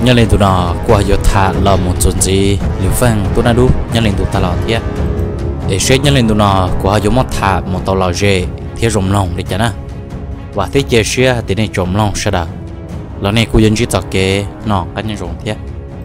nhớ lên tụi nó qua giờ thả là một chuyện gì liệu phân tụi nó đủ nhớ lên tụi ta là thế để xét nhớ lên tụi nó qua giờ mất thả một tàu là dễ thế rộng lòng để chả na và thế chia sẻ thì này rộng lòng sẽ được lần này cô dân chỉ tập kế nó cái nhân rộng thế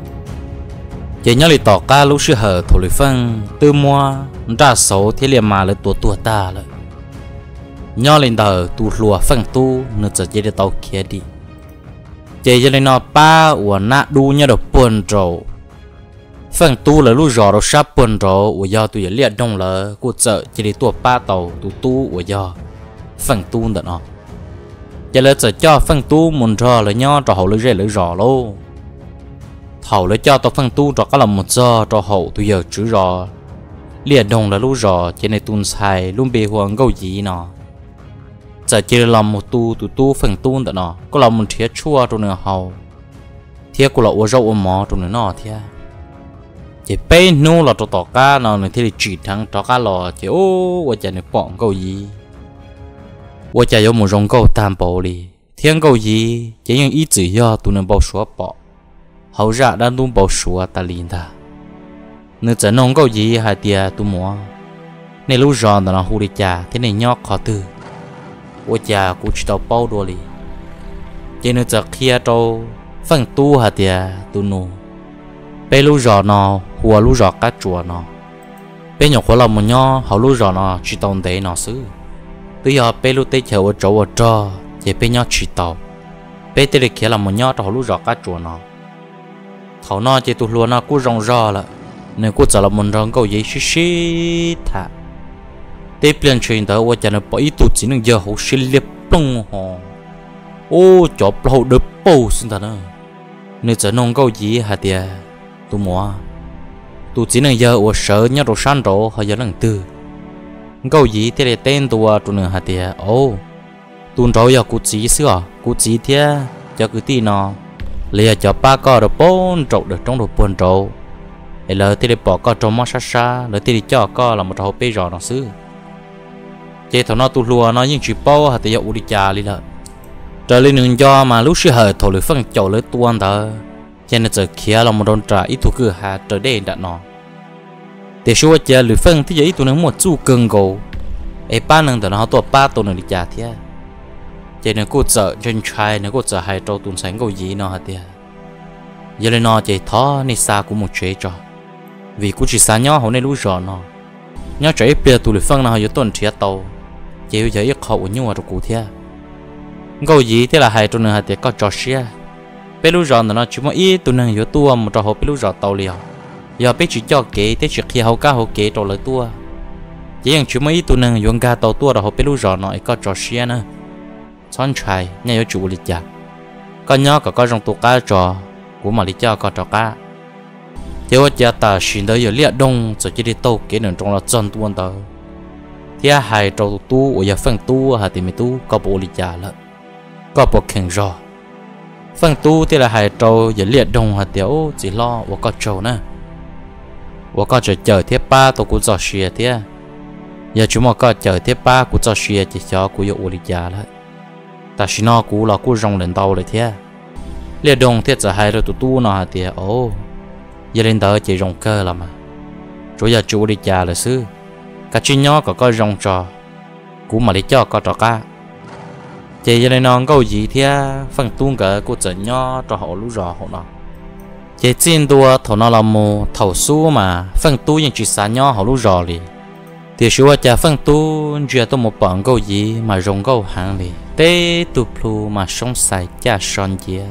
chỉ nhớ lên tàu cá lúc xưa hở thổi phân từ mua ra số thế liền mà lại tua ta rồi nhớ lên tàu tu lùa phân tu nữa giờ chỉ để tàu kia đi chỉ cho nên nó ba và nát đu nhớ được buồn rồi phần tu là lúc rõ rồi sắp buồn rồi và do tụi liệt đông là cô sợ chỉ để tua ba tàu tụi tu và do phần tu đó nó chỉ là sợ cho phần tu muốn rõ là nhớ cho hậu lưỡi dễ lưỡi rõ luôn hậu lưỡi cho tao phần tu cho có là một giờ cho hậu tụi giờ chữ rõ liệt đông là lúc rõ chỉ này tuần xài luôn bề hoàng câu gì nó giờ chỉ làm một tu phần tu đó nó có làm một thiệt chua trong nửa hậu thiệt của lọ rau mỏ trong nửa nọ thiệt chỉ bé nu là tỏ cá nó này thì chỉ thằng tỏ cá lò chỉ ô và chả này bọn câu gì và chả có một dòng câu tam bảo đi thiên câu gì chỉ những ý chỉ do tụi nó bảo số bỏ hậu ra đang tụi bảo số ta liền ta nếu chả nông câu gì hay tiệt tụi mua nên lúc giòn là hú đi chả thế này nhóc khó từ ôi cha cũng chỉ tao bao đôi đi, cho nên giờ kia tao phân tu hả tiệt tu nô, bé lú giò nó hùa lú giò cá chùa nó, bé nhỏ khổ lòng một nhỏ hậu lú giò nó chỉ tao để nó xứ, bây giờ bé lú tê chờ ở chỗ ở trò, chỉ bé nhỏ chỉ tao, bé tê kia là một nhỏ tao lú giò cá chùa nó, thầu nó chỉ tu luôn nó cũng rong rò là, nên cũng giờ là một rong câu gì xí thà tiếp lên chuyện đó và cho nó bỏ ý tụt chỉ nên giờ họ sẽ liệp lông họ ô chó họ đập bầu xin thật nữa nếu giờ nông câu gì hả tiệt tụi mua tụi chỉ nên giờ ở sợ nhớ đồ san đồ họ giờ lần tư câu gì thì là tên tụi nữa hả tiệt ô tụi rồi giờ cụ chỉ xưa cụ chỉ thế cho cứ tin nó lìa cho ba con được bốn trộn được trong đồ buồn trộn lỡ thì để bỏ con trong mắt xa lỡ thì cho con là một trò bê rò nó xứ chế thằng nó tu lùa nó những chuyện bao hạt thì dậu đi trà đi là trở lên đường do mà lúc xưa hở thổi lưỡi phân chậu lưỡi tuôn đó cho nên giờ kia là một đòn trả ít thuộc cửa hà trở đen đã nó để số chơi lưỡi phân thì giờ tụi nó một chú cưng gồ ấy ba lần tụi nó tụi ba tụi nó đi trà thế cho nên cô sợ trên trai nó cô sợ hai trâu tụi sáng gồ gì nó hả thì giờ lên nó chơi thó nên xa cũng một chế trò vì cô chỉ xa nhỏ họ nên lúc rõ nó nhớ chạy bia tụi lưỡi phân nó giờ tuần thiệt tàu chỉ bây giờ ít hậu nhưng mà cụ thể câu gì thế là hai tụi nó thì có trò xia bé lú giòn nó chỉ mà ít tụi nó yếu tua một trò hậu bé lú giòn tàu liền giờ bé chỉ cho kế thế chỉ khi hậu cá hậu kế trò lấy tua chỉ những chỉ mà ít tụi nó yếu cá tàu tua rồi hậu bé lú giòn nó có trò xia nữa son trai nhà yếu chủ lịch chả con nhớ có trong tụ cá trò của mà lịch cho có trò cá theo cha ta xin tới giờ liệt đông rồi chỉ đi tàu kế nữa trong là chân tuôn tàu thì hai trâu tu ở giờ phân tu hả thì mình tu có bộ lịch trả lận có bộ khen rõ phân tu thì là hai trâu giờ liệt đông hả tiểu chỉ lo và có trâu nữa và có chờ tiếp ba tôi cũng cho xìa thế giờ chúng mà có chờ tiếp ba cũng cho xìa chỉ cho cũng有lịch trả lận ta xin nó cũng là cũng rong lên tàuเลยthế liệt đông thì giờ hai trâu tu nó hả thì ô giờ lên tàu chỉ rong cơ là mà rồi giờ chủ lịch trả là sư cả chuyện nhỏ có rong trò cú mà để cho có trò cá chị giờ này nó câu gì thì phần tuôn cả cô chở nhỏ trò họ lú rò họ nó chị xin đua thầu nó là mù thầu su mà phần tu những chuyện xa nhỏ họ lú rò đi thì số cha phần tu chưa tôi một bọn câu gì mà rong câu hàng đi tê tu plu mà sống sai cha son chia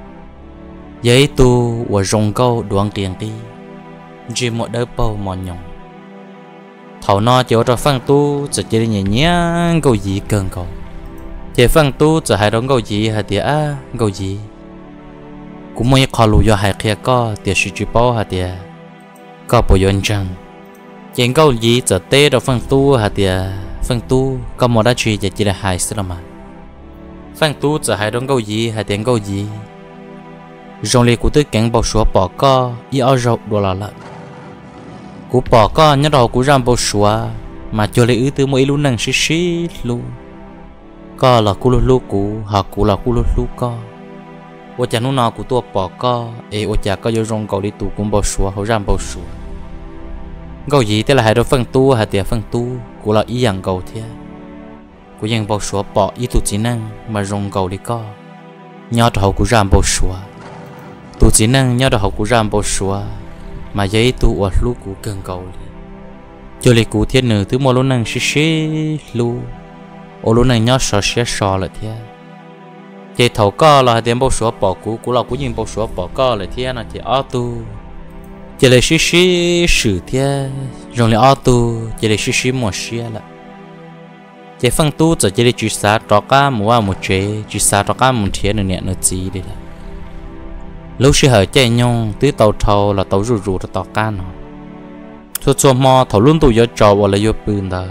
giấy tu và rong câu đoạn tiền đi chỉ một đứa bao mòn nhung thầu nó chỉ cho phân tu chỉ chỉ nhẹ nhàng câu gì cần cầu chỉ phân tu chỉ hai đống câu gì hay tiệt câu gì cũng mới khó lùi do hai kia có tiệt sự chịu bao hay tiệt có bộ yon chân chỉ câu gì chỉ tê được phân tu hay tiệt phân tu có một đá truy chỉ là hai xí mà phân tu chỉ hai đống câu gì hay tiệt câu gì trong lịch của tôi cảnh bảo số bỏ co y ở rộng đồ là lợn cú bỏ con nhớ đầu cú ram bầu xóa mà cho lấy ứ từ mỗi lúc năng xí luôn co là cú lu cú họ cú là cú lu co 我家侬那古多宝个，我家个有种狗里土公包说好让包说，狗gì thế là hai đứa phân tu hai tiệt phân tu, của là ý dạng狗thế, của dạng bao số bỏ ý tu chỉ năng mà rong狗đi co, nhau đầu của ram bao số, tu chỉ năng nhau đầu của ram bao số, mà giấy tu ở lúc của cần狗đi, cho lịch của thiên nữ thứ một lúc năng xí lu, ở lúc năng nhau sò lại thế, chỉ thầu co là tiền bao số bỏ của là của dạng bao số bỏ co lại thế là chỉ tu. chỉ là xí sử thế rồi lại auto chỉ là xí một xí là chỉ phân tu chỉ là chỉ sa trọ cá mua một chế chỉ sa trọ cá một thế nữa nè nữa gì đi là lúc xí hở chạy nhung tứ tàu thầu là tàu rù tàu cá nó cho mò thầu luôn tụ giờ trò hoặc là giờ pin đó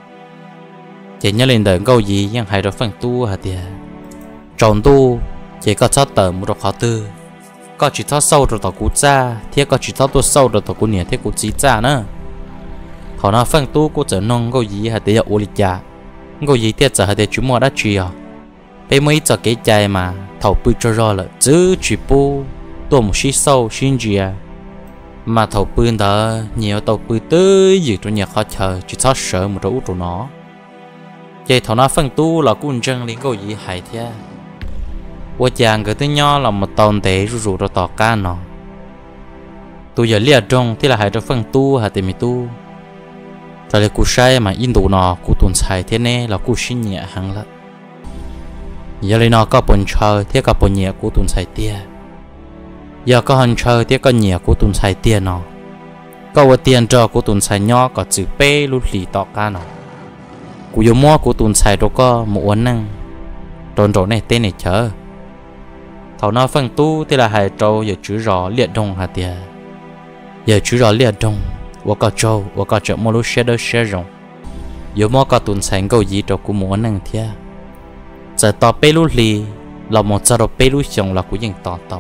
chỉ nhớ lên đời câu gì nhưng hay đó phân tu hả tiệt tròn tu chỉ có sát tờ một đồ khó tư có chỉ tháo sâu rồi tao cú cha, thế có chỉ tháo tôi sâu rồi tao cú nhẹ thế cú chỉ cha nữa. Họ nói phân tu cú trở nông câu gì hay để ô lịch cha, câu gì thế giờ hay để chúng mua đã chia. Bây mấy giờ cái trái mà thầu bự cho rồi là chứ chỉ bu, tôi một xí sâu xin gì à, mà thầu bự đó nhiều tàu bự tới gì trong nhà khó chờ chỉ tháo sợ một chỗ tụi nó. Vậy thầu nói phân tu là cú chân liền câu gì hay thế. 我讲个对鸟了么当地入着大干呢，都有列中，ที่ละ还着分ตู้还得没ตู้，这里古晒嘛印度呢古顿菜天呢了古新年行了，有里呢个本车ที่个本年古顿菜店，有个很车ที่个年古顿菜店呢，个我店着古顿菜鸟个只杯路里大干呢，古有么古顿菜都个冇能，ตอน呢tên này chờ. Thảo nói phân tu thì là hai trâu giờ chữ rõ liệt đông hả tiệt giờ chữ rõ liệt đông và cả trâu và cả chợ mua lúc xe đỡ xe rộng giờ mua cả tuần sáng câu gì trâu cũng muốn năng thiệt giờ tao bê lúc lì là một giờ đâu bê lúc xong là cũngยังtao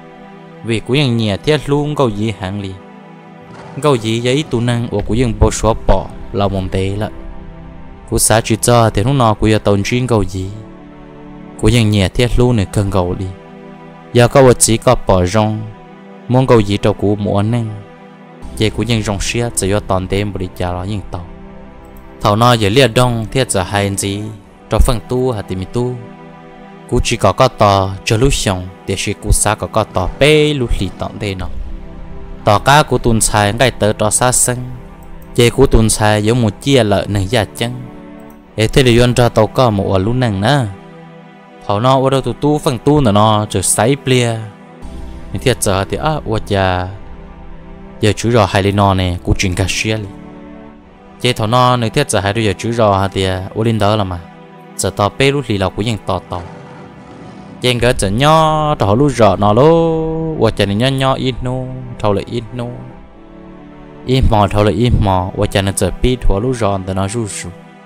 vì cũngยังnhẹ thiệt luôn câu gì hàng lì câu gì giấy tu năng và cũngยังbỏ số bỏ là một tệ là cũng xả chữ cho thì lúc nào cũng giờ tồn chuyên câu gì cũngยังnhẹ thiệt luôn này cần câu đi giờ có một chỉ có bỏ rong muốn câu gì đâu cũng muốn nên vậy cũngยังrong xía chỉ có toàn đêm bồi trả nó nhưng tàu thầu nó giờ liệt đông thiết giờ hay gì cho phân tu hay tìm tu cũng chỉ có tàu cho lúc xong để chỉ cũng xa có tàu bê lúc lì tận đây nó tàu cá của tuần sai ngay tới cho xa sân vậy của tuần sai giống một chia lợi nâng giá chân để thế là cho tàu có một lúc nâng nữa họ nói ở đâu tụi tu phân tu nó chờ sấy bia nhưng thiệt giờ thì ở giờ chú rò hay lên nó này cũng chuyện cả xia đi chế thằng nó nếu thiệt giờ hay đôi giờ chú rò thì ở lên đó là mà giờ tao bé lúc lì là cũngยังtao chế cái giờ nhỏ thằng lúc rò nó lố ở giờ này nhỏ ít nô thằng lại ít nô ít mò thằng lại ít mò ở giờ này giờ bé thằng lúc rò thì nó rú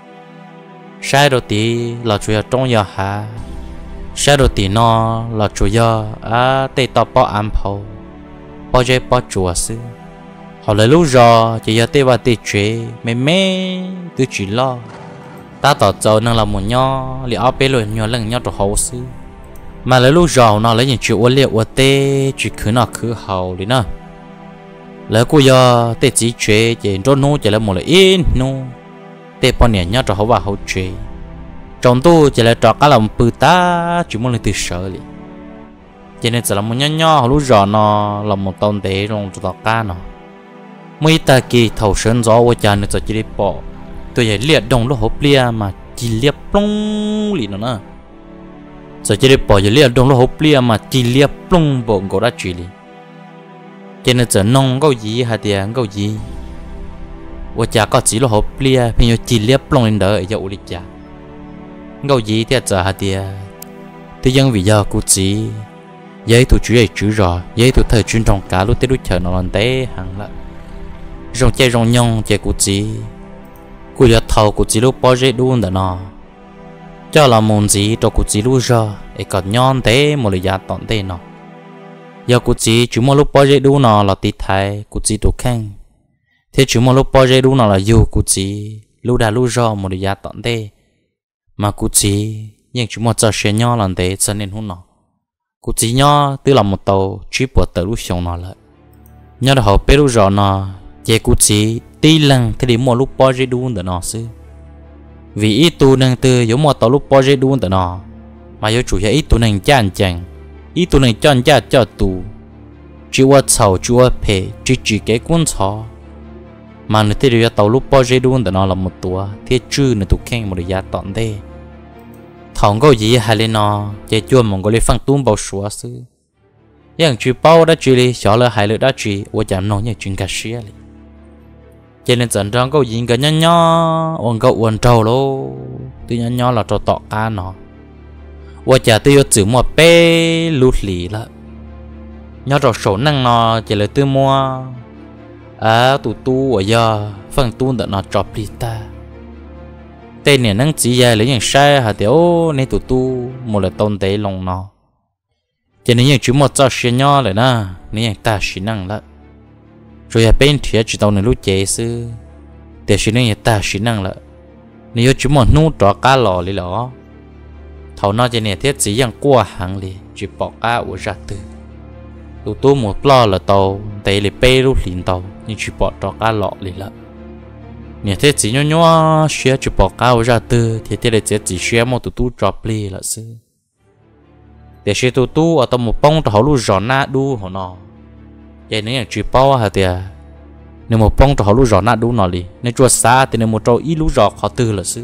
sai đầu tiên là chủ yếu trong giờ hà sai đầu tiên nó là chủ yếu tây tao bỏ ăn phao bỏ dây bỏ chùa sư họ lấy lúc rồi chỉ giờ tây và tây chế mẹ tôi chỉ lo ta tỏ cho nó là một nho liệu áo bé rồi nho lần nho cho hậu sư mà lấy lúc rồi nó lấy những chuyện uốn liệu uốn tây chỉ cứ nó cứ hậu đi nữa lấy cô giờ tây chỉ chế chỉ cho nó chỉ là một là ít nó tây bao nhiêu nho cho hậu và hậu chế trong tu chỉ là trò cá làm bự ta chỉ muốn là từ sợ đi cho nên chỉ là một nhỏ lúc giờ nó là một tông tế trong trò cá nó mấy ta kỳ thầu sơn gió của cha nên chỉ đi bỏ tôi vậy liệt đồng lúc hộp lia mà chỉ liệt plong liền nữa giờ chỉ đi bỏ vậy liệt đồng lúc hộp lia mà chỉ liệt plong bộ cổ đã chỉ đi cho nên chỉ nông câu gì hay tiền câu gì của cha có chỉ lúc hộp lia bây giờ chỉ liệt plong lên đỡ ở dậu đi cha câu gì thì giờ hả tiệt thì dân vì giờ cụ chỉ giấy tụ chủ ấy chữ rồi giấy tụ thời chuyên trồng cá lúc tới lúc chờ nó làm té hàng lại rong chơi rong nhông chơi cụ chỉ cụ giờ thầu cụ chỉ lúc bao giờ đun đã nó cho là môn gì cho cụ chỉ lúc rồi ấy còn nhon té một lời giá tận té nó giờ cụ chỉ chú một lúc bao giờ đun nó là tít thái cụ chỉ đồ khang thế chú một lúc bao giờ đun nó là yêu cụ chỉ lúc đã lúc rồi một lời giá tận té mà cụ chỉ nhưng chúng một giờ xe nhỏ lần đấy cho nên hôm nọ cú chỉ nhớ từ là một tàu chỉ bỏ tàu lúc xong nó lại nhớ là họ biết lúc rõ nó chỉ cú chỉ tí lần thì đi mua lúc bao giờ đun để nó xứ vì ít tu năng từ giống một tàu lúc bao giờ đun để nó mà yếu chủ yếu ít tu năng chán chán ít tu năng chán chán cho tu chỉ qua sầu chỉ qua phê chỉ cái cuốn sò mà người ta đều tàu lúc bao giờ đun để nó là một tua thiết chư người tụ khen một đời giá tọn đây thằng có gì hay lên nó chỉ cho một cái phăng tung bao số xứ những chuyện bao đã chỉ đi xóa là hai lượt đã chỉ và chẳng nói những chuyện cả xía đi cho nên dẫn trong câu gì cái nhỏ ông cậu uốn trâu lô từ nhỏ là trâu tọ cá nó và chả tôi chữ một bé lút lì là nhỏ trâu sổ năng nó chỉ là tôi mua tụ tu ở giờ phăng tung để nó chọc đi ta tên này năng chỉ dài lấy những sai hả tiểu nên tụ tu một là tôn tế lòng nó cho nên những chú một cho xe nhỏ lại nè nên những ta xí năng lại rồi ở bên thì chỉ tao nên lúc chế sư để xí năng những ta xí năng lại nếu chú một nút cho cá lò đi lỏ thầu nó cho nên thiết chỉ yang qua hàng đi chỉ bỏ cá ở ra từ tụ tu một lo là tàu tế là bê lúc liền tàu nhưng chỉ bỏ cho cá lò đi lại nè thế chỉ nhỏ nhỏ xé chỉ bỏ cao ra từ thì thế là chỉ xé một tụ tu drop li là sư để xé tụ tu ở trong một bông cho họ lu giòn na đu họ nọ vậy nếu chỉ bao hả thì nếu một bông cho họ lu giòn na đu nọ đi nếu chua xa thì nếu một trâu ít lu giọt họ từ là sư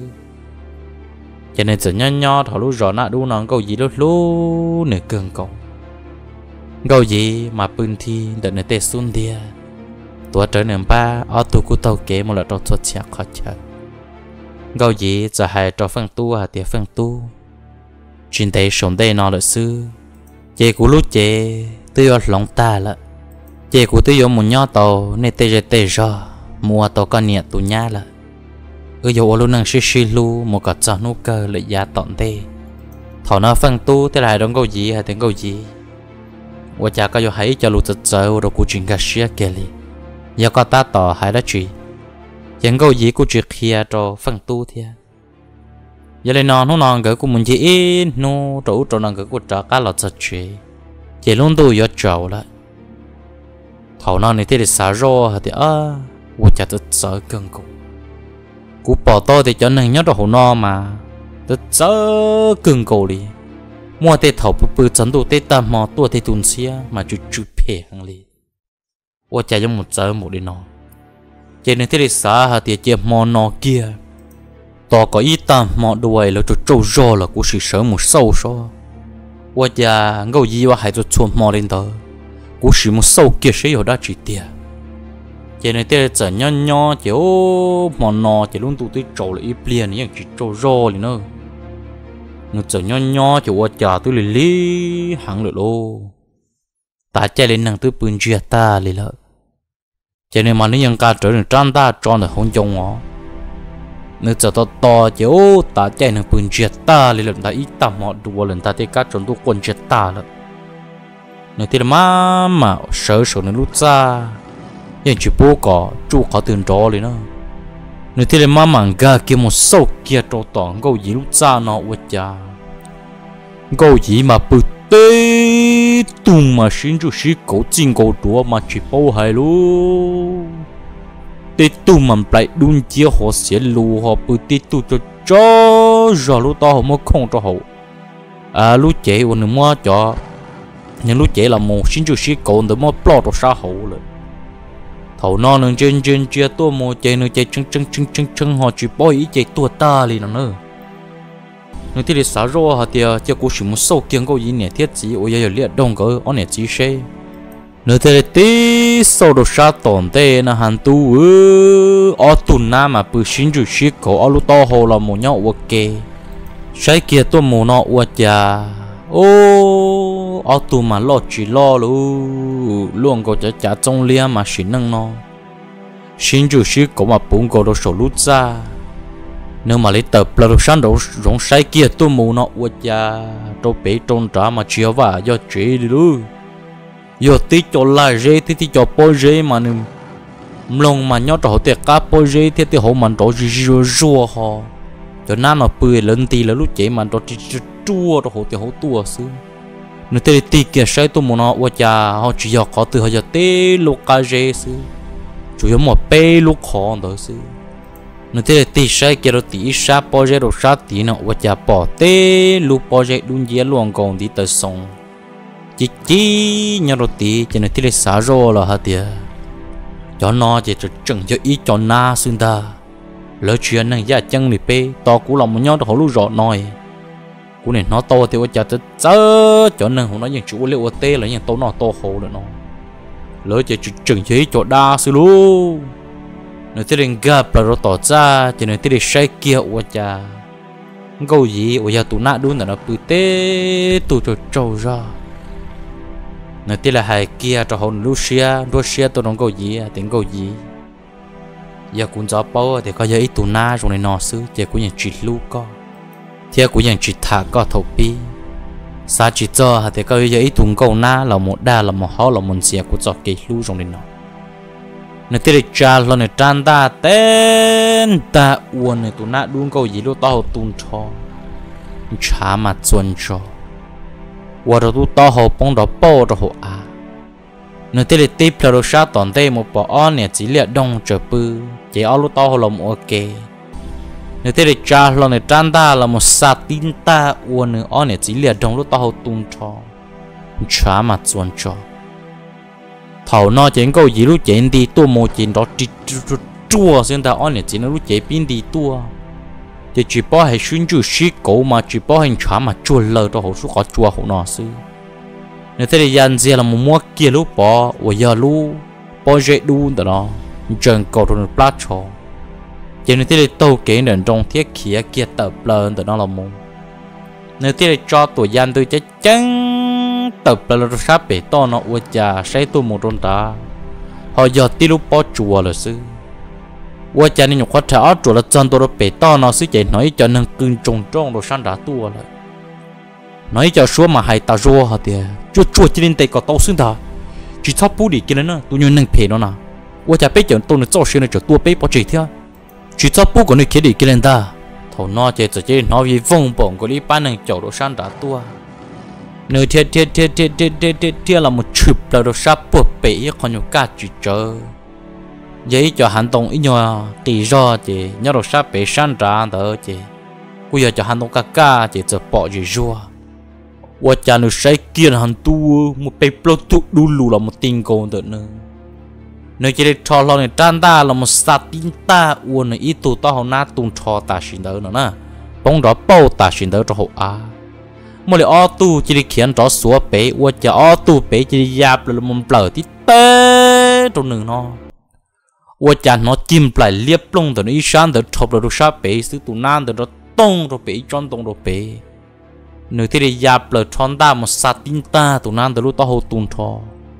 cho nên chỉ nhỏ nhỏ họ lu giòn na đu nọ câu gì đó lu nè cường cầu câu gì mà bưng thi đợt này tê xuân diaตัวเจอหนึ่งป้าเอาตัวกูเตาเก๋มาแล้วตัวชดเชยขอเชิญเกาหลีจะให้ตัวฟังตัวเดี๋ยวฟังตัวจินเตยสมได้นอนเลยซื้อเจกูรู้เจตัวหลงตาละเจกูตัวมุนย่อโตในเตยเตยรอมัวโตก็เนี่ยตัวย่าละโยลูนังชิลูมัวก็จะนุกเกอเลยยาตอนเตถอนเอาฟังตัวแต่หลายดงเกาหลีให้ถึงเกาหลีว่าจะก็โยให้จะรู้จะเจอเรากูจิงกัเชียเกลีgiờ có ta tỏ hay là chuyện chẳng có gì của chuyện kia cho phân tu thế giờ lên nó non cái của mình chỉ nó chỗ chỗ nó cái của trả cá lọt sạch chỉ luôn tu giờ trâu lại thầu nó này thì để xả rô thì của chả tự sợ cơn của bỏ to thì cho nên nhớ đồ hồ no mà tự sợ cơn cổ đi mua tê thầu bự chấn tu tê tam mò tua tê tuần xia mà chú phê hàng liว่าจะยังหมดเจอหมดเลยเนาะเจนที่ได้สาหัสเจ็บมอนอเกียต่อก็อีตามมอด้วยแล้วจะโจโจ้ละกูสิเสริมหมดเศร้าซ้อว่าจะเงายีว่าให้จะชวนมอเล่นเถอะกูสิหมดเศร้าเกียเสียอยู่ได้จีเดียเจนที่ได้จะย่อเจ้ามอนอจะลุ้นตัวที่โจเลยอีเปลี่ยนอย่างจีโจโจ้เลยเนาะนึกจะย่อจะว่าจะตัวลิลี่หังเลยโลตาใจเล่นหนังตัวปืนเจียตาเลยละcho nên mà nếu những ca trở nên trăn ta tròn được không trông ó nếu giờ to chứ ta chạy nên bưng chết ta liền lần ta ít tạm họ đùa lần ta thấy các tròn tu quân chết ta了nếu thì mà sợ nên lút ra nhưng chỉ bố có chú có tiền trò liền đó nếu thì mà ga kia một sâu kia trò tỏng câu gì lút ra nó quá cha câu gì mà bự tê tung mà xin chú sĩ cổ chinh cổ đùa mà chỉ bao hài luôn tê tung mà lại đun chia họ sẽ lù họ bự tê tu cho rồi lúc to họ mới không cho họ lúc trẻ còn nữa mua cho nhưng lúc trẻ là một xin chú sĩ cổ nữa mới bỏ cho xã hội rồi thầu non nữa trên chia tua một chơi nữa chơi chân họ chỉ bao ý chơi tua ta liền nữa nếu thì để xả rô hả thì cho cô chỉ muốn sâu kiêng câu gì nè thiết chỉ ôi giờ liệt đông cỡ ở nè chỉ xe nếu thì tí sâu đồ sa tổn tê là hàng tu ở tuần na mà bự xin chữ xí cổ ở lúc to hồ là một nhau ok sai kia tôi muốn nó uất già ở tu mà lo chỉ lo luôn có chả trong lia mà xin năng nó xin chữ xí cổ mà bốn cổ đồ sổ lút ra nếu mà lấy tập là đồ sáng đồ rong sai kia tôi muốn nó uất già tôi bị trôn trả mà chiều và do chế đi luôn giờ tí cho lại dễ tí cho bôi dễ mà nè lòng mà nhớ cho tiệc cá bôi dễ thì họ mình cho rùa họ cho nên mà bưởi lớn tí là lúc chế mà cho chua cho họ thì họ tua xứ nếu thế thì kia sai tôi muốn họ cha họ chỉ học có từ họ giờ tê lúc cá dê sư chủ yếu một bê lúc khó đó sư nếu thế thì sai kia rồi tí sa bỏ dê rồi sa tí nó cha bỏ tê lúc bỏ dê đun dê luôn còn đi tới sông chỉ nhau rồi tí cho nên thế xả rồi là hả tiệt cho nó chỉ chừng cho ý cho na xương ta lỡ chuyện này ra chân thì bê to cú lòng một nhau đó họ lúc rõ nói cú này nó to thì cha tới chớ cho nên họ nói những chủ liệu tê là những tố nó to khổ nữa nó lỡ chỉ chừng cho ý cho đa xứ luôn nếu thế nên gặp là nó tỏ ra cho nên thế để sai kia của cha câu gì của cha tụ nát đúng là nó bự tê tụ cho trâu ra nếu thế là hai kia cho hồn Russia tôi nói câu gì tiếng câu gì giờ cũng gió bao thì có giờ ít tụ na rồi này nọ xứ giờ cũng những chuyện lưu có thì cũng những chuyện thả có thầu pi sao chỉ cho thì có giờ ít tụ câu na là một đa là một họ là một xe cũng cho cái lưu rồi này nọ nếu thế thì cha lo này tràn ta tên ta uốn này tụ na đúng câu gì lúc tao tụn cho chả mà chuẩn cho và rồi tụi tao họ bông đó bao rồi họ nếu thế thì tiếp là rồi sát toàn thế một bỏ này chỉ là đông chờ bự chỉ ở lúc tao họ làm ok nếu thế thì cha lo này tràn ta là một sát tin ta uốn nữa ở này chỉ là đông lúc tao họ tung cho chả mà chuẩn cho thầu nó chỉ câu gì lúc chạy đi tua một chuyện đó chua xem ta ở này chỉ nó lúc chạy pin đi tua chỉ bỏ hay xuyên chú xí cổ mà chỉ bỏ hành chả mà chua lờ cho họ số có chua họ nó xứ nếu thế thì dàn gì là một mua kia lúc bỏ và giờ lúc bỏ dễ đu đó chân cầu rồi plát cho cho nên thế thì tàu kế đến trong thiết kia kia tập lên đó là một nếu thế thì cho tuổi dàn tôi chắc chắn tập là sắp bể to nó và chả sẽ tôi một trong ta họ giờ tí lúc bỏ chùa là xứว่าจะนี่หนูขอเท้าจุดละจันตัวเราเปิดต้อนเราซื้อใจน้อยจะนั่งกึ่งจงจ้องเราสั่นด่าตัวเลยน้อยจะชัวมาให้ตาจัวฮะเดียจัวจีนเตะก็โตซึ่งตาจีชอบพูดดีกันนะตัวยังนั่งเพลนนะว่าจะไปเจอตัวนึกเจ้าเชื่อในจุดตัวไปพอใจเท่าจีชอบพูดก็นึกคิดดีกันได้ถอนนอจะจะน้อยฟงป่องก็รีบป้านั่งจ่อเราสั่นด่าตัวเนื้อเทียเราหมดฉุบเราซับปวดเป๋ยคนอยู่กาจีเจอvậy cho hành động ít nhỏ tỷ do chị nhớ được sắp bị san ra đó chị bây giờ cho hành động cả chịจะbỏ gì rồiว่าจะนึกใช้เกียร์หันตัวมันไปปลดทุกดูหลูเรามันติงโกนเถอะเนอะเนอะจะได้ทอเราเนี่ยด้านตาเรามันสัตตินตาอ้วนเนี่ยอีตัวต่อหัวหน้าตุนทอตาชินเดอร์เนอะนะป้องรอเป้าตาชินเดอร์จะหัวเมื่อเลยอ้อตู้จะได้เขียนรอสัวเป๋ว่าจะอ้อตู้เป๋จะได้ยาบเลยมันเปล่าที่เต้ตรงหนึ่งเนาะว่าจะnó chìm lại liếp lông từ nó sáng từ thọc rồi sát bể xứ tụ nan từ nó tông rồi bể tròn tông rồi bể nếu thế thì giáp lời tròn ta một sát tin ta tụ nan từ lúc tao hồ tuôn thò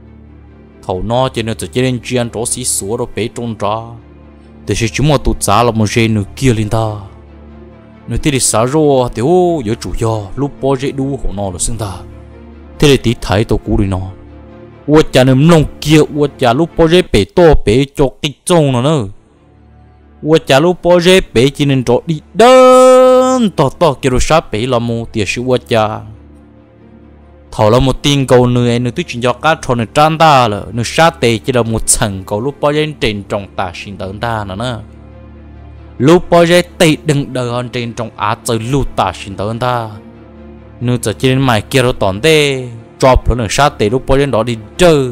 thầu nó cho nên chỉ nên chuyên chỗ xí xúa rồi bể tròn ra để chỉ chúng mà tụ giá là một dây nửa kia lên ta nếu thế thì xả rồi thì ô giờ chủ do lúc bao dễ đu hộ nó là xưng ta thế thì tí thấy tao cú đi nóว่าจะนึกลงเกี่ยวว่าจะลูกพ่อเจ๊เป๋โตเป๋จกติดจงนะเนอะว่าจะลูกพ่อเจ๊เป๋จีนจอดีเดินต่อเกี่ยวชาเป๋ละมูเตียชิว่าจะถอละมูติงเกาเนื้อนึกที่จินยอการทนในจานตาเลยนึกชาเตจีละมูฉังเกาลูกพ่อเจ๊เจนจงตาชินเดินตานะเนอะลูกพ่อเจ๊ติดดึงเดินเจนจงอาเจอลูกตาชินเดินตานึกจะจีนใหม่เกี่ยวตอนเต้cho phở nửa sát tê lúc bao nhiêu đó đi chơi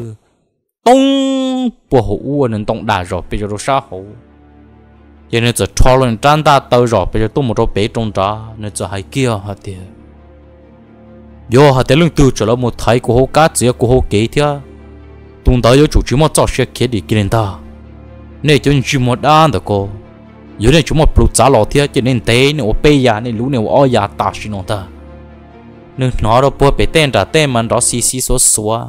tông bộ hữu nên tông đà rồi bây giờ nó sát hữu cho nên giờ cho lên tràn ta tơ rồi bây giờ tôi một chỗ bể trong đó nên giờ hay kia hả tiệt do hả tiệt lưng từ trở lại một thái của hố cá chỉ của hố kế thế tung tới có chủ chỉ một trò xe kia đi kia ta nên cho chỉ một đàn được cô giờ này chúng một bút giá lọ thế cho nên thế nên ở bây giờ nên lũ này ở nhà ta xin nó ta nên nó đâu bữa bị tên trả tên mà đó xí số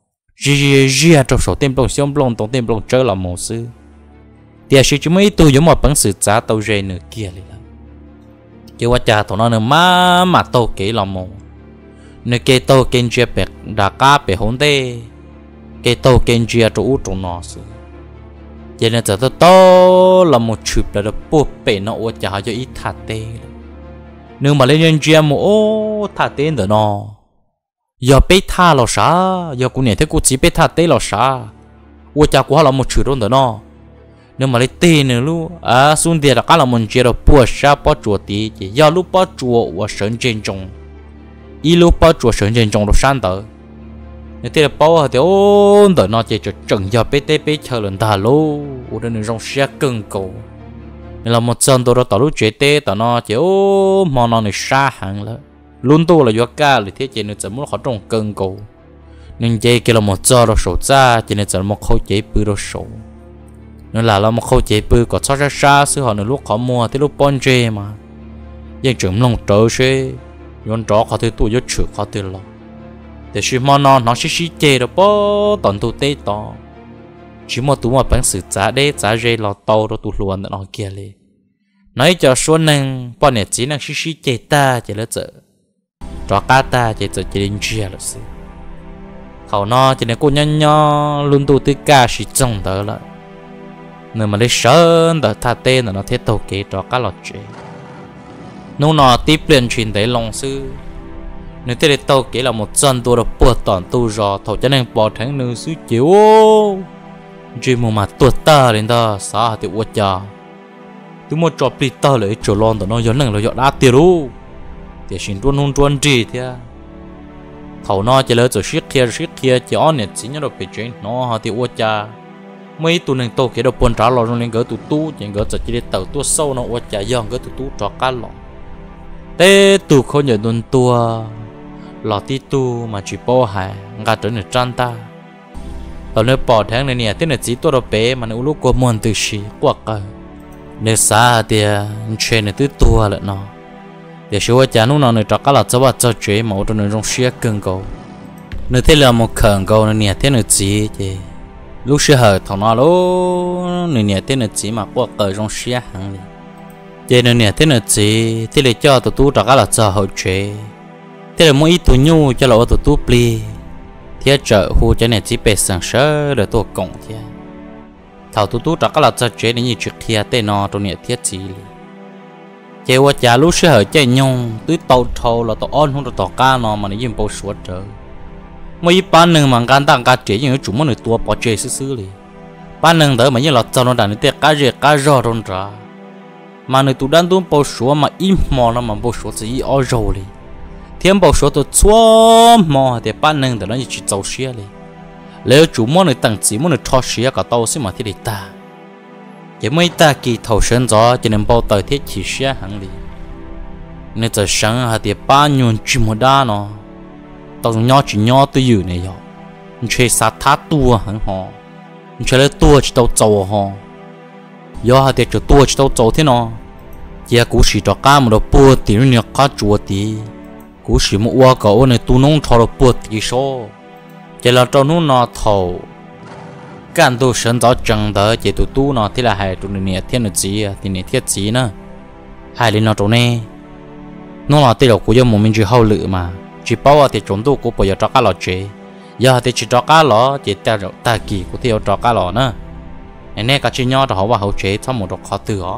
gì trong số tên bông xiông bông tổng tên bông chơi là một sư thì sự chúng mấy tôi giống một bản sự giá tàu rề nửa kia liền chứ qua cha tụi nó nửa mà tàu kỹ là một nửa kia tàu kinh chia bẹt đã cá bẹt hỗn tê kia tàu kinh chia chỗ trong nó sư cho nên giờ tao là một chụp là được bữa bị nó qua cha cho ít thà tê nếu mà lên nhân chia một thả tên đó nó giờ bé tha lo sao giờ cô này thấy cô chỉ bé tha té lo sao ủa cha của họ là một chữ đó nó nếu mà lấy tiền nữa luôn xuống tiền là cái là một chuyện rồi bùa sao bỏ chuột tí chỉ giờ lúc bỏ chuột và sơn trên trong ít lúc bỏ chuột sơn trên trong nó sáng tới nếu thế là bỏ thì ôn tới nó chỉ cho chừng giờ bé té bé chờ lần ta luôn ủa đây là trong xe cưng cầu nên là một dân tôi đã tao lúc chuyện té tao nó chỉ mà nó này xa hàng了luôn tôi là do ca là thế chỉ nên chỉ muốn họ trong cưng cầu nên chỉ kia là một giờ rồi sổ ra chỉ nên chỉ một khâu chỉ bự rồi sổ nên là một khâu chế bự có cho ra xa xứ họ nữa lúc họ mua thì lúc bon chê mà nhưng chúng lòng trở xe yon chó họ thì tụi yo chửi họ thì lo để khi mà nó xí chê rồi bó toàn tụi tê to chỉ một tụi mà bằng sự giá đế giá dê lo tàu rồi tụi luôn nó kia lên nói cho số năng bọn này chỉ năng xí chê ta chỉ là chợ chó cá ta chỉ chợ chỉ đến chia là sự họ nó chỉ là cô nhon luôn tụi tê ca xí trông đó lại nếu mà lấy sơn đó thà tên là nó thiết tàu kế cho các lọt chế nếu nó tiếp liền truyền tới lòng sư nếu thế tàu kế là một dân tôi đã buộc toàn tu rồi thầu cho nên bỏ tháng nữ sư chiếu chỉ một mặt tuột ta đến đó sao thì uất cha tôi muốn cho bị ta lấy chỗ lon đó nó giống như là dọn đá tiêu luôn thì xin tuân hôn tuân gì thế thầu nó chỉ lấy chỗ siết kia chỉ on này chỉ nhớ được bị chuyện nó thì uất cha mấy tụi này tàu kia đâu buồn trả lò trong lên gỡ tụi tu chỉ gỡ chỉ để tàu tua sâu nó qua trả giòn gỡ tụi tu cho cá lò thế tụi không nhớ đồn tua lò tí tu mà chỉ bỏ hại ngã trở nên trăn ta ở nơi bỏ tháng này nè thế này chỉ tua đâu bé mà nếu lúc qua muôn từ xí qua cờ nếu xa thì chuyện này tứ tua lại nó để số trả nó này cho cá lò cho vào cho chế màu trong này trong xí cưng cầu nếu thế là một khẩn cầu này nè thế này chỉ thì lúc xưa hở thằng nó lúc nửa thế này chỉ mà qua cờ trong xe hàng này vậy nửa thế này chỉ thế là cho tụi tu trả cái là cho hậu chế thế là mỗi ít tụi nhu cho là tụi tu pli thế chợ khu cho này chỉ bề sáng sớm rồi tụi cổng thế thảo tụi tu trả cái là cho chế này như chuyện kia tên nó trong nửa thiết chỉ chế qua trả lúc xưa hở chơi nhung tụi tàu thầu là tụi on không được tàu ca nó mà nó dùng bao suốt trời mấy bạn nương mà gan tăng cá chế những chủ món người tua bỏ chế xứ liền bạn nương đỡ mà như là cho nó đàn để cá rẻ cá ròron ra mà người tụ đan tụ bao số mà im mò nó mà bao số chỉ ở rồi liền thêm bao số tụ xóa mò thì bạn nương đỡ nó chỉ giàu xía liền nếu chủ món người tăng chỉ món người cho xía cả tàu xí mà thì để ta cái mấy ta kỳ thầu sơn gió cho nên bao tờ thiết chỉ xía hàng liền nên giờ sáng hả thì bạn nhon chỉ một đá nó tao nhỏ chỉ nhỏ tôi yêu này rồi, chơi sát thắt tua hẳn họ, chơi lấy tua chỉ tao trâu họ, giờ hạt cho tua chỉ tao trâu thế nào, giờ cú sĩ cho cá một đồ bùa tiền nhiều cá chua tí, cú sĩ một qua cậu này tu nông cho đồ bùa tí số, giờ là cho nó nó thầu,干都生早整的，这都都呢，这来还做呢天的鸡啊，天的天鸡呢，还连那种呢，弄了这了古有莫名之后了嘛。chỉ bảo thì chúng tôi cũng bây giờ cho cá lò chế, giờ thì chỉ cho cá lò chỉ ta kỳ của tiêu cho cá lò nữa, nên cái chuyện nhỏ cho họ vào hậu chế trong một khó từ đó,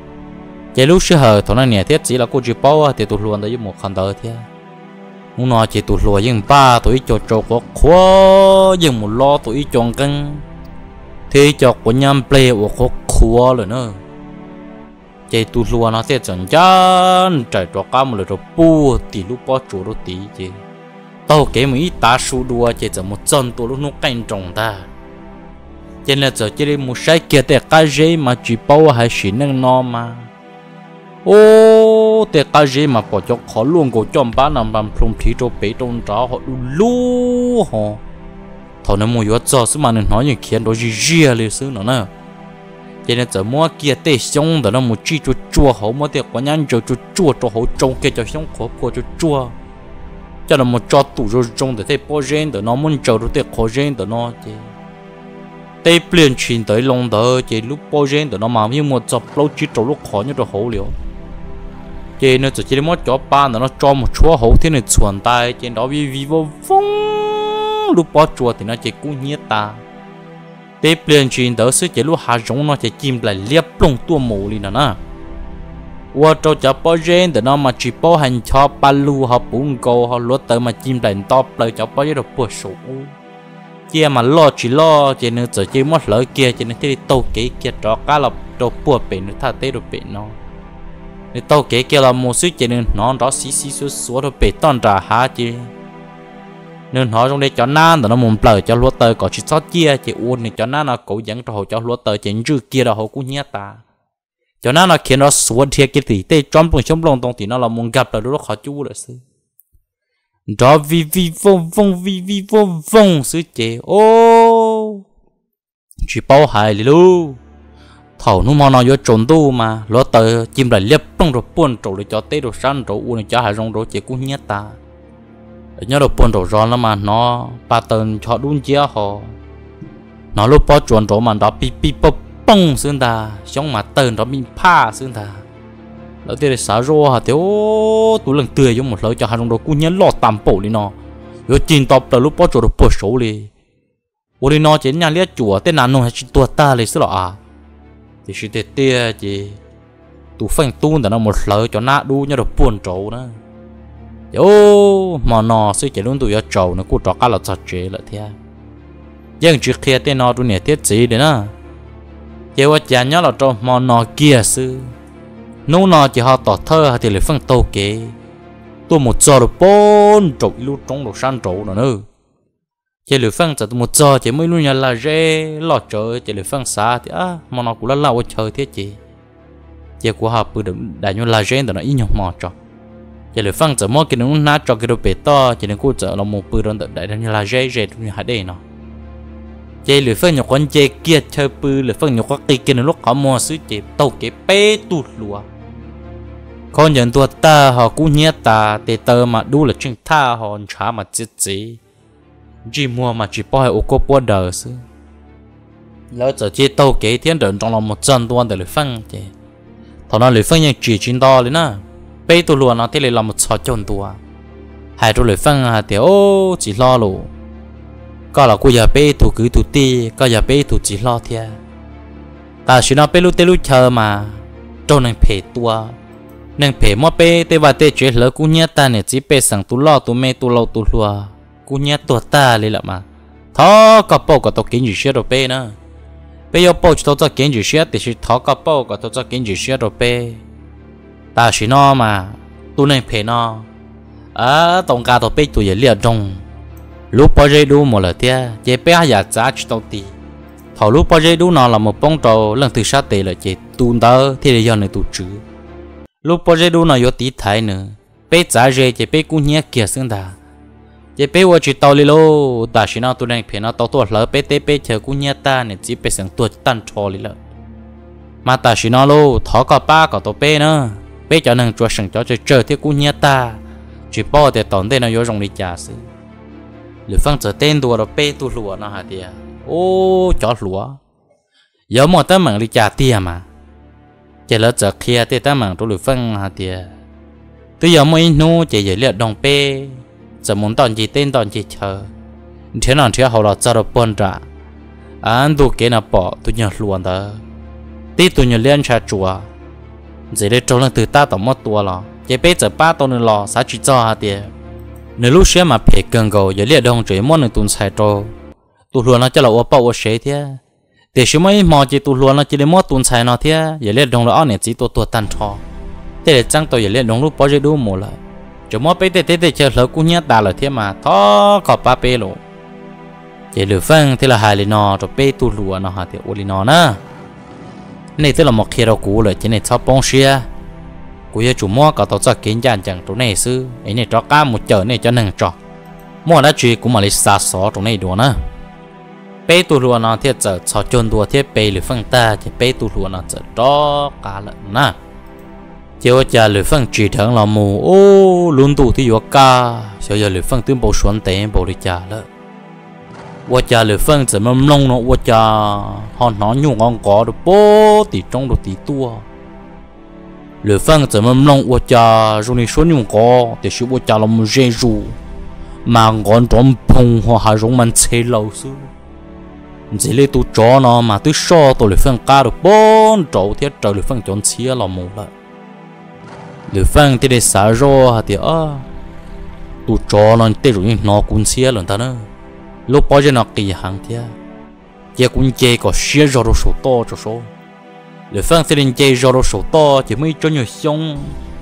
chỉ lúc xưa hở thằng này thiết chỉ là cô chỉ bảo thì tụt luôn tới một phần đời thế, muốn nói chỉ tụt luôn nhưng ba tuổi cho có khó nhưng một lo tuổi chọn cân, thì cho của nhâm play của khó rồi nữa. Chỉ tụt lùa nó sẽ chẳng chán trời cho cá một lần bùa thì lúc bỏ chỗ đó tí chứ tao kể một ít ta su đua chỉ chẳng một chân tôi lúc nó canh trồng ta cho nên giờ chỉ một sai kia để cá dễ mà chỉ bao hay chỉ năng no mà ô để cá dễ mà bỏ cho khó luôn cổ chom ba nằm bằng plum thì cho bé trong đó họ lu họ thằng nó mua yuat cho số mà nên nói như khiến đó gì liền xứ nó nè cho nên giờ mua kia tê xong đó nó một chi cho chua hậu mua tiệc quán ăn cho chua cho hậu trông kia cho xong khó cho chua cho nó một cho tủ rồi trông để thấy bao gen đó nó muốn chờ được tiệc khó gen đó nó chứ tê liền chuyển tới lòng đó chứ lúc bao gen đó nó mà như một chập lâu chỉ trâu lúc khó như cho hậu liều chứ nó chỉ muốn cho ba nó cho một chúa hậu thế này chuẩn tay trên đó vì vô phong lúc bao chua thì nó chỉ cũng nhiệt ta tiếp liền chuyện đó sẽ chỉ lúc hạ giống nó chỉ chìm lại liệp lông tua mù đi nè qua trâu chả bao gen từ nó mà chỉ bao hành cho ba lu họ bún câu họ lúa tới mà chim đàn to lời chả bao giờ được bùa sổ kia mà lo chỉ lo chỉ nên giờ chỉ mất lỡ kia chỉ nên đi tàu kế kia đó cá là trâu bùa bể nó tha tê được bể nó để tàu kế kia là một số chỉ nên nó đó xí xí số được bể toàn trả há chứ nên họ trong đây cho nan thì nó muốn lời cho lúa tới có chỉ sót kia chỉ uốn này cho nan là cố dẫn cho họ cho lúa tới chỉ dư kia là họ cũng nhét ta cho nên nó khiến nó xuống thiệt cái gì tê trong bụng trong lòng tông thì nó là muốn gặp là lúc khó chú rồi sư đó vi vong sư chế ô chỉ bao hại luôn thầu nó mà nó vô trốn tu mà lúa tới chim lại liệp trong rồi buồn trổ để cho tê rồi san rồi uốn cho hải rong rồi chế cũng nhét ta nhớ được buồn rồi rồi mà nó ba tần cho đun chia họ nó lúc bao chuẩn rồi mà đó pi bông xương ta trong mà tần đó mình pha xương ta đầu tiên là xả rô hả thiếu tủ lần tươi giống một lời cho hai trong đó cũng nhớ lọt tạm bổ đi nó rồi chín tập từ lúc bao giờ được bổ số đi ủa đi nó chỉ nhà liếc chùa tên nào nó hay chỉ tua ta lấy xứ lọ thì chỉ tê tê chỉ tủ phanh tuônแต่nó một lời cho nát đu nhớ được buồn trâu đó ô mà nó sẽ chỉ luôn tụi trâu nó cũng trọ cá là chặt chế lại thế nhưng trước khi tên nó tụi này thiết gì đấy nè giờว่าจะnhớ là cho mà nó kia sư nô nó chỉ họ tỏ thơ thì lại phân tàu kế tôi một giờ được bốn trộn lúc trong đồ san trộn nữa chỉ lại phân chỉ một giờ chỉ mới luôn nhà là rê lọt trời chỉ lại phân xa thì mà nó cũng là lao chơi thế chỉ của họ bự đựng đại như là rê thì nó ít nhọc mò cho chỉ lại phân chỉ mỗi cái nó nát cho cái đồ bể to chỉ nên cô chở là một bự đựng đại như là rê trong nhà đây nó chế lưỡi phân nhọc con chế kia chơi bự lưỡi phân nhọc cái kia nó lúc họ mua sứ chế tàu cái bé tụt lúa con nhận tua ta họ cũng nhét ta để tơ mà đu là chuyện tha họ trả mà chết gì chỉ mua mà chỉ bao ô cô bao đời sứ lỡ giờ chế tàu cái thiên đợn trong lòng một chân tuôn để lưỡi phân chế thằng nó lưỡi phânยังchỉ chín to lên nè bé tụt lúa nó thế lại làm một sọt chân tua hai đôi lưỡi phân thì ô chỉ lo lù có là cô giờ bé tụt cứ tụt ti có giờ bé tụt chỉ lo thia ta chỉ nó bé lúc tê lúc chờ mà trong này phê tua nên phê mua bé tê và tê chuyện lỡ cũng nhớ ta này chỉ bé sang tụt lo tụt mê tụt lâu tụt lùa cũng nhớ tụt ta lấy lại mà thọ có bao có tao kiến gì xíu rồi bé nữa bé yêu bao cho tao kiến gì xíu thì chỉ thọ có bao có tao kiến gì xíu rồi bé ta chỉ nó mà tụi này phê nó tổng cả tao bé tụi giờ liệt trong lúc bao giờ đủ một lần thế chế bé giả giá chỉ tao tì thầu lúc bao giờ đủ nó là một bông trâu lần thứ sát tệ là chế tuôn đó thì là do này tụt chữ lúc bao giờ đủ nó có tí thái nữa bé giá rẻ chế bé cũng nhẹ kia xương ta chế bé qua chỉ tao li lô ta chỉ nó tụi này phải nó tao tuột lỡ bé té bé chờ cũng nhẹ ta này chỉ bé sang tuột tan trò li lợ mà ta chỉ nó lô thọ có ba có tao bé nữa bé cho nên cho sang cho chờ thì cũng nhẹ ta chỉ bao để tổn thế nó có rong đi trả xứ lưỡi phân trở tên đùa rồi bê tu lúa nó hả tiệt ô chó lúa giờ một tấm mảng đi trả tiền mà chỉ là giờ kia thì tấm mảng tu lưỡi phân hả tiệt tôi giờ mới nu chỉ dễ liệt đồng bê giờ muốn tòn gì tên tòn gì chờ thế nào thế họ là cho được bận trả anh tu cái nào bỏ tôi nhớ luôn đó tí tôi nhớ liên trả chùa giờ đây trâu lên từ ta tổng mất tua lo chỉ bê giờ ba tao nữa lo sao chỉ cho hả tiệt nếu lúc xưa mà phải cần cầu giờ liệt đông chơi món này tuần sai trâu tụi luôn nó cho là ô bao ô sấy thế để xíu mấy mò chỉ tụi luôn nó chỉ để món tuần sai nó thế giờ liệt đông là ăn này chỉ tụi tan trò thế để chẳng tôi giờ liệt đông lúc bao giờ đủ một lại chỉ món bé tê chơi lỡ cũng nhát ta là thế mà thó có ba bé luôn chỉ lừa phân thế là hai lì nọ rồi bé tụi luôn nó hả thì ô lì nọ nữa này tức là một khi đâu cũ rồi chỉ này sao bông xia cô yêu chủ mua cả tàu cho kiến dàn chẳng chỗ này sư ấy này cho cá một chợ này cho nâng trọ mua đã chuyện cũng mà lấy xa xó chỗ này đùa nữa bé tu lúa nó thiết giờ cho chôn đùa thiết bé lưỡi phân ta thì bé tu lúa nó giờ đó cá lợn nè chiều cha lưỡi phân chỉ thằng là mù ô luôn tu thì vô cá sau giờ lưỡi phân tương bầu xuân tệ bầu đi cha lợ vô cha lưỡi phân giờ mâm lông nó vô cha hòn nó nhung ngon có được bố thì trong được tí tua lưỡi phân giờ mâm lông vô cha rồi này số nhung có thì số vô cha là một dây ru mà ngon trộm phong hoa hà rong man chơi lâu xứ chỉ lấy tu chó nó mà tu so tôi lưỡi phân cá được bốn trâu thiết trời lưỡi phân chọn chia là một lại lửa phăng thì để xả rô thì tụ chó nó tê rồi nó cũng xía lần ta nữa lúc bao giờ nó kỳ hàng thế giờ cũng chơi có xía rô số to cho số lửa phăng thì đến chơi rô số to chỉ mới cho nhiều xong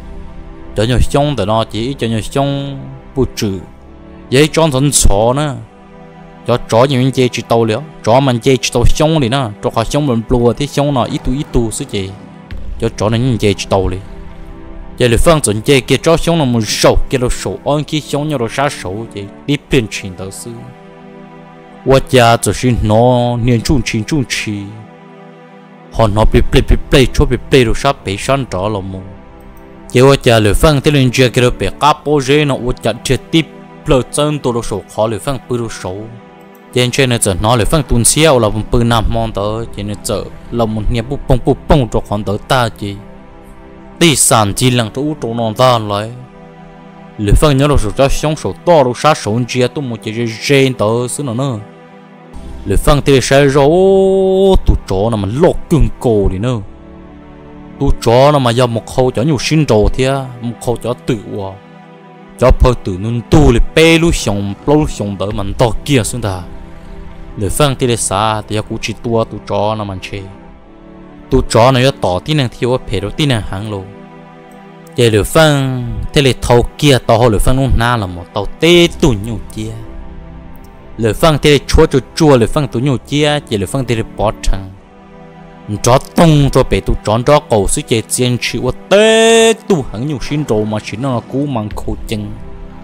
thì nó chỉ cho nhiều xong bù trừ vậy cho thằng chó nữa cho chó những chơi chỉ tàu liệu chó mình chơi chỉ tàu xong thì nó cho họ xong mình plua thì xong nó ít tu sự gì cho chó nó những chơi chỉ tàu đi giờ lửa phăng chuẩn chơi kia chó xong nó một sầu kia nó sầu ăn kia xong nhau nó sát sầu vậy đi biến chuyển đầu sư我家就是拿年中期，họ nó bị play cho bị play rồi sắp bị săn trả了么？结果家里放的人家给他被嘎包热呢，我家直接play真多的手考里放不入手，现在呢这拿里放东西了，我们不拿忙的，现在这了么年不蹦着看到大姐，第三季两周都弄到来。lửa phăng nhớ là số cho xong số to đâu sát số chia tôi một cái gen tớ xứ nó nữa lửa phăng thì sai rồi tụi chó nó mà lột cứng cổ đi nữa tụi chó nó mà do một khâu cho nhiều sinh trồ thì một khâu cho tự à cho phơi tự nên tu để bê lu xong đỡ mình to kia xuống ta lửa phăng thì xa thì cũng chỉ tua tụi chó nó mà chơi tụi chó nó có tỏ tí năng thiếu phải đầu tí năng hàng luôn giờ lửa phăng thế là thầu kia tàu lửa phăng luôn na là một tàu tê tụi nhiều chia lửa phăng thế là chua lửa phăng tụi nhiều chia giờ lửa phăng thế là bỏ trắng chó tung cho bé tụi chó cầu sức chơi chiến chịu tê tụi hắn nhiều xin đồ mà chỉ nó cú mang khô chân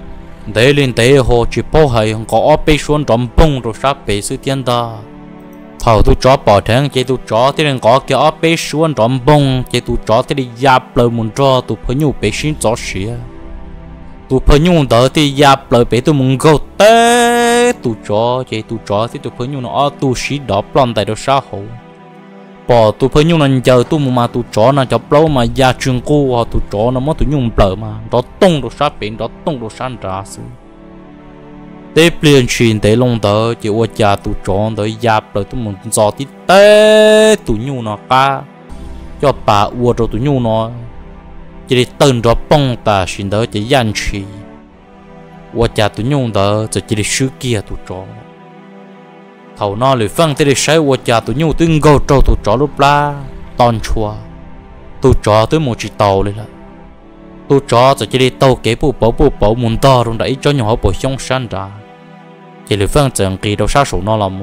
để lên tế hồ chỉ bao hay có bé xuống tròn bông rồi sát bé sự tiên ta thầu tụi chó bỏ thang chơi tụi chó thế nên có cái bé xuống tròn bông chơi tụi chó thế thì giáp lời muốn cho tụi phải nhiều bé xin chó xía tụi phải nhiều đỡ thì giáp lời bé tụi muốn gấu tê tụi chó chơi tụi chó thì tụi phải nhiều nó tụi xí đỏ plon tại đó sao hậu bỏ tụi phải nhiều lần chờ tụi mà tụi chó nó chó lâu mà gia trường cô tụi chó nó mới tụi nhung bờ mà đó tung đồ sát biển đó tung đồ san trà xứ tế liền truyền tế long tớ chỉ qua cha tụi chó tới giáp rồi tụi mình dò tí tế tụi nhung nó cá cho bà ua rồi tụi nhung nó chỉ để từng đó bông ta xin tới chỉ gian trì qua cha tụi nhung tớ chỉ để sứ kia tụi chó thầu nó lười phăng tới để sai qua cha tụi nhung tới ngầu trâu tụi chó lúc la toàn chua tụi chó tới một chỉ tàuเลยlà tụi chó chỉ để tàu kế bộ bảo muốn to rồi đấy cho nhỏ bộ xong san ra chỉ lười phăng chẳng kỳ đâu sát số nó là một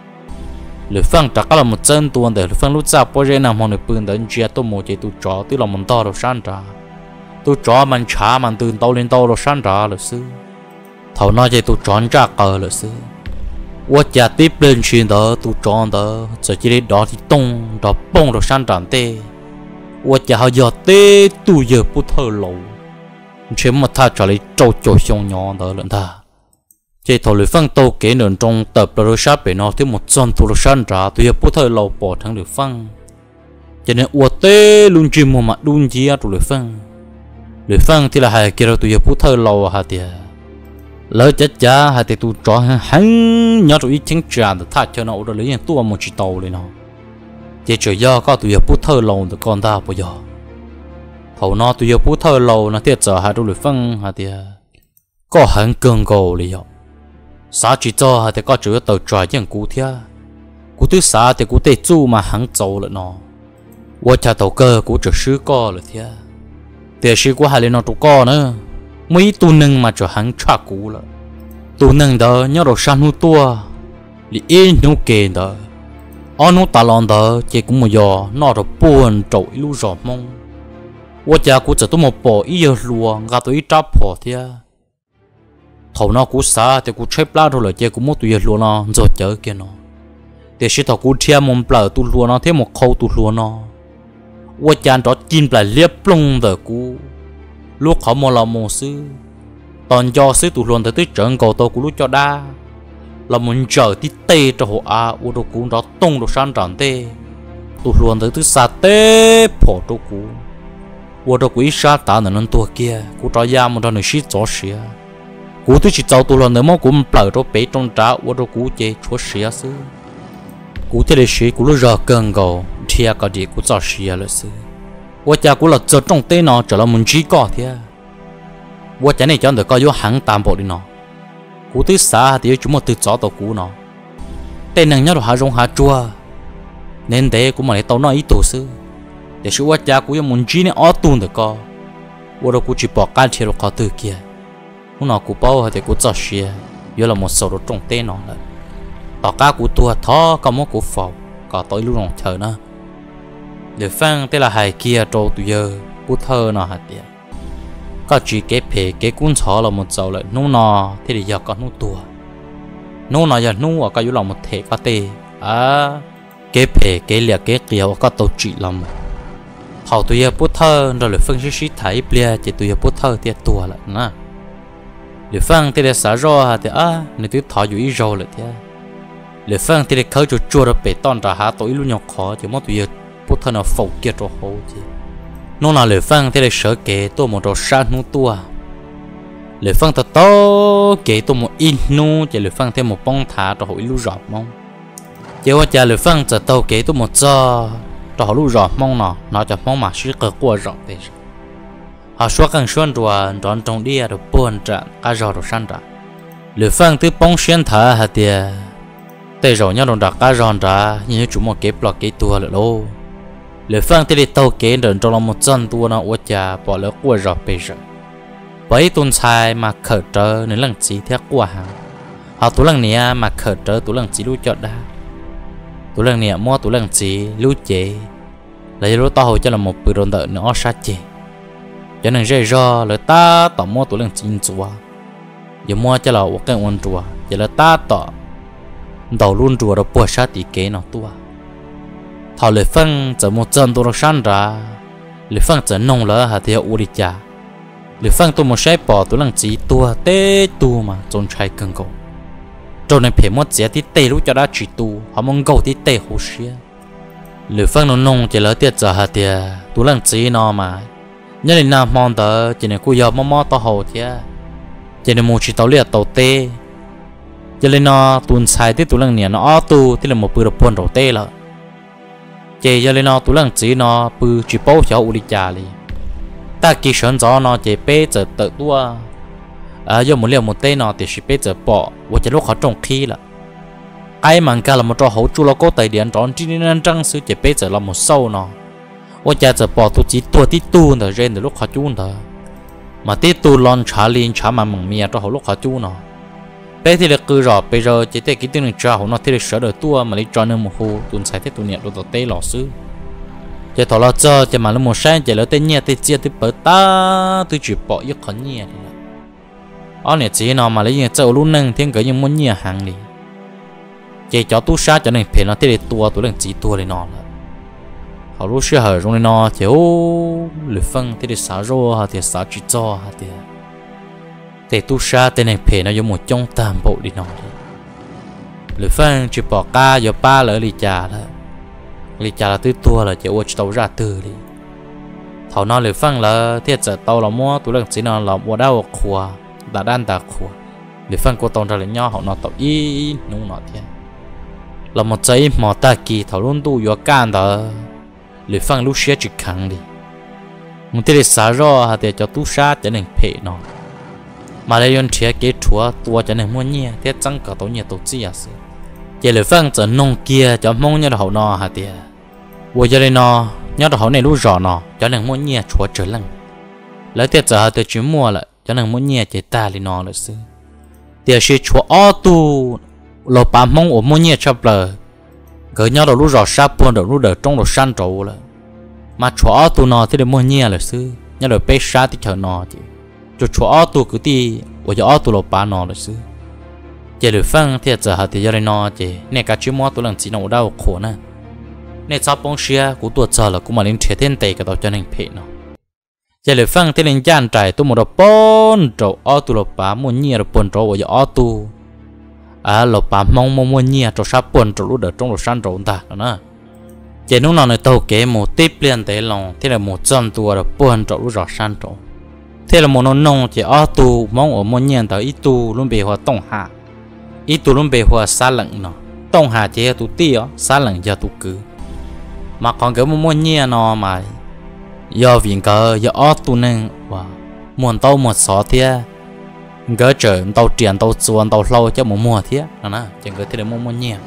lười phăng chắc là một chân tuần để lười phăng lúc ra bao giờ nằm hòn được bưng đến chia tôi một chỉ tụi chó tức là muốn to đâu san ra tụi chó mình trả mình từ tàu lên tàu đâu san ra là xứ thầu nó chỉ tụi chó ra cờ là xứ我家对别人的都装的，这几里到底动到蹦到山长的，我家好要的都也不透露，全部他这里照熊样的人他，这头里放到给人中tập到山边那ที่หมดจนตัว山长都也不透露bỏ thằng里放，cho nên我的luôn chỉ một mặt luôn chỉ ở里放thì là hai kia tôi也不透露哈的。lỡ chết cha hay thì tụi chó hắn nhớ tụi chính trà được thắt cho nó rồi lấy những tua một chỉ tàu lên nó chỉ chờ do có tụi bút thơ lâu được con ta bây giờ hầu nó tụi bút thơ lâu nó tiết giờ hai đôi phân hay thì có hắn cường cầu liền xã chỉ cho hay thì có chữ tàu trải những cú thia cú thứ xã thì cú tê chu mà hắn giàu lại nó qua cha tàu cơ cú trở sư co lại thia tiền sư của hai lên nó tụi co nữa mấy tu nâng mà cho hắn trả cú了tu nâng đó nhớ đồ san hú tua li yên nấu kề đó ở nấu tà lon đó chỉ cũng một giờ nó đồ buồn trội lu giọt mông我家กูจะต้องมาปออีเยลัวงาตัวอีจับพอเทียถาวน้ากูสาแต่กูใช้ปลาตัวเลยเจ้ากูมั่วตัวเยลัวน้ะจะเจอกันน้ะแต่สิถาวกูเทียมมันปลาตัวลัวน้ะเทียมหมกเขาตัวลัวน้ะว่าจานจอดกินปลาเลียบปรุงเด้อกูลูกเขาโมลาโมซื้อตอนยอซื้อตัวลวนแต่ตัวเจิงก่อตัวกูรู้จอด้าเรามันเจอที่เตะจะหัวอาวัวตัวกูเราต้งตัวสั้นจานเตะตัวลวนแต่ตัวซาเต้พอตัวกูวัวตัวกูอีซาตาหนึ่งตัวเกียกูจะยามันตอนหนึ่งชี้จ่อเสียกูตัวจิตเจ้าตัวลวนแต่เมื่อกูมันเปล่าตัวเป๋ตรงจ้าวัวตัวกูเจชัวเสียซื้อกูที่ได้ชี้กูรู้รอเกินก่อเทียก็ดีกูจ่อเสียเลยซื้อ我家古了做种地呢，做了门几个的，我家呢讲的个有行淡薄的呢，古对啥的就么对找到古呢，但能nhau还容还做，nên để古嘛来到那一度是，但是我家古有门几呢二吨的个，我都古只把干切了靠对kia，我那古包还得古做些，原来么手都种地呢了，大家古多他个么古否，个到一路上chờ呢。để phăng tên là hai kia trâu tụi giờ bút thơ nó hạt tiền có chỉ cái phê cái cuốn sổ là một dầu lại nô nọ thế thì giờ có nô tua nô nọ giờ nô ở cái yếu lòng một thể có tê cái phê cái liệt cái kiểu có tổ trị lòng hậu tụi giờ bút thơ rồi để phăng xí thấy bia chỉ tụi giờ bút thơ thì tua lại nè để phăng tên là xả ro hạt tiền nếu tụi thọ dù ý rồi lại thế để phăng tên là khởi cho chua được bể ton ra há tối luôn nhọc khó chỉ mất tụi giờ bút thơ nó phổ kia cho hậu chứ nó là lệ phăng thế là sợ kể tôi một trò sát nút tua lệ phăng thật to kể tôi một in nu chỉ lệ phăng thêm một bông thả cho hội lú rọt mong chỉ qua cha lệ phăng thật to kể tôi một cho hội lú rọt mong nó cho mong mà suy cơ qua rọt thế họ xóa càng xuân rồi đón trong đi rồi buồn trạng cá rọt rồi săn ra lệ phăng từ bông xuyên thả hạt tiền tây rồi nhau đồng đặt cá rọt ra như chúng một cái block cái tua rồi đâu lệ phăng thì tàu kế đến trong lòng một dân tua nó uất cha bỏ lỡ qua rồi bây giờ bởi tuần sai mà khởi trở nên lần chỉ theo qua hàng họ tụ lần này mà khởi trở tụ lần chỉ lưu chọn đa tụ lần này mua tụ lần chỉ lưu chế lấy lúc tao hồi cho là một bữa đồn đợi nó sát chế cho nên dễ do là ta tỏ mua tụ lần chỉ chùa giờ mua cho là một cái quan chùa giờ là ta tỏ đầu luôn chùa rồi bỏ sát tí kế nó tua thảo lệ phân giờ một chân tôi sang ra lệ phân giờ nông lỡ hạt theo u đi cha lệ phân tôi một sai bỏ tôi làm chỉ tua tê tu mà trốn trái cần cầu trốn này phải mất giá thì tê lúc cho đã chỉ tu họ mong cầu thì tê hồ xía lệ phân nó nông chỉ lỡ tiệt giờ hạt theo tôi làm chỉ nó mà nhớ đến nào mong tới chỉ này cô giờ mò tao hồ thế chỉ này một chỉ tao liệt tao tê chỉ này nó tuần sai thì tôi làm nè nó tu thì là một bữa được buồn đầu tê rồi chỉ giờ lên nó tụi lần chỉ nó bự chỉ bao cho u đi trả đi ta kỳ sơn gió nó chỉ bé giờ tự tua giờ một liều một tê nó thì chỉ bé giờ bỏ và chỉ lúc họ trồng khí là ai mà cả là một trò hậu chu lo có tài điện tròn chỉ nên trăng sư chỉ bé giờ là một sâu nó và chỉ giờ bỏ tụi chỉ tua tí tu rồi trên từ lúc họ chu đó mà tí tu lon trả liền trả mà mừng mía cho hậu lúc họ chu nó bé thì là cứ rồi bây giờ chỉ thấy cái tiếng trả họ nó thì là sợ đời tua mà lấy cho nên một hồ tuần sai thế tuần nhẹ đồ tê lò xứ chỉ thọ lo cho chỉ mà nó một sáng chỉ lấy tên nhẹ tên chia tên bớt ta tôi chỉ bỏ ít khẩn nhẹ thôi ở này chỉ nó mà lấy những châu luôn nâng thiên cái những món nhẹ hàng đi chỉ cho tu sát cho nên phải nó thế là tua tôi đang chỉ tua này nó là họ lúc xưa ở trong này nó chỉ ô lưỡi phân thế là xả rô hay thì xả chỉ cho hay thì tu sa tên này phải nó giống một trong tam bộ đi nó đi lưỡi phân chỉ bỏ ca giờ ba lỡ lì trà là tứ tua là chỉ ô tàu ra từ đi thầu nó lưỡi phân là thiết giờ tàu là mua tu lần chỉ nó là mua đau khua đã đan đã khua lưỡi phân của tàu ra là nhau họ nó tàu y nung nó thế là một giấy mỏ ta kỳ thầu luôn tu vừa can đó lưỡi phân lúc xưa chỉ khẳng đi một thế là xả ro hay thì cho tu sa cho nên phải nó mà lấy yon chia cái chúa tua cho nên mua nhẹ thế chẳng cả tổ nhẹ tổ chi à sự chỉ là phân cho nông kia cho mong nhau hậu nọ hả tiệt vừa cho nên nó nhau hậu này lúc rõ nó cho nên mua nhẹ chúa trở lăng lấy tiệt giờ từ chuyến mua lại cho nên mua nhẹ chỉ ta thì nó là sự tiệt是chúa ô tu lô bà mong ở mua nhẹ chấp lời gửi nhau lúc rõ sắp buồn lúc đỡ trong lúc san trâu là mà chúa ô tu nó thì để mua nhẹ là sự nhau được bé sát thì chờ nó chứ cho chúa tu cứ đi, và cho tu lột ba nó là xứ. Chỉ được phân thì giờ họ thì giờ nó chỉ, nè cả chú mua tu lần chỉ nó đau khổ nè. Nè cháu bông xia của tu giờ là cũng mà lên chế thiên tây cái đó cho nên phê nó. Chỉ được phân thì lên gian trái tu một đó bốn trâu tu lột ba muốn nhia rồi bốn trâu và cho tu. Lột ba mong muốn nhia cho sắp bốn trâu lúc đỡ trong lúc san trâu ta đó nè. Chỉ lúc nào này tàu kế một tiếp liền tới lòng thì là một trăm tua rồi bốn trâu lúc rõ san trâu. Thế là một nông chỉ ở tu mong ở một nhà tới ít tu luôn bị hòa tông hạ ít tu luôn bị hòa xa lạnh nó tông hạ chỉ tu tía xa lạnh giờ tu cứ mà còn cái một nhà nó mà do viện cờ do ót tu nên và muốn tàu một xó thế gỡ trở tàu triển tàu xuân tàu lâu cho một mùa thế nè chẳng gỡ thế để mua nhiều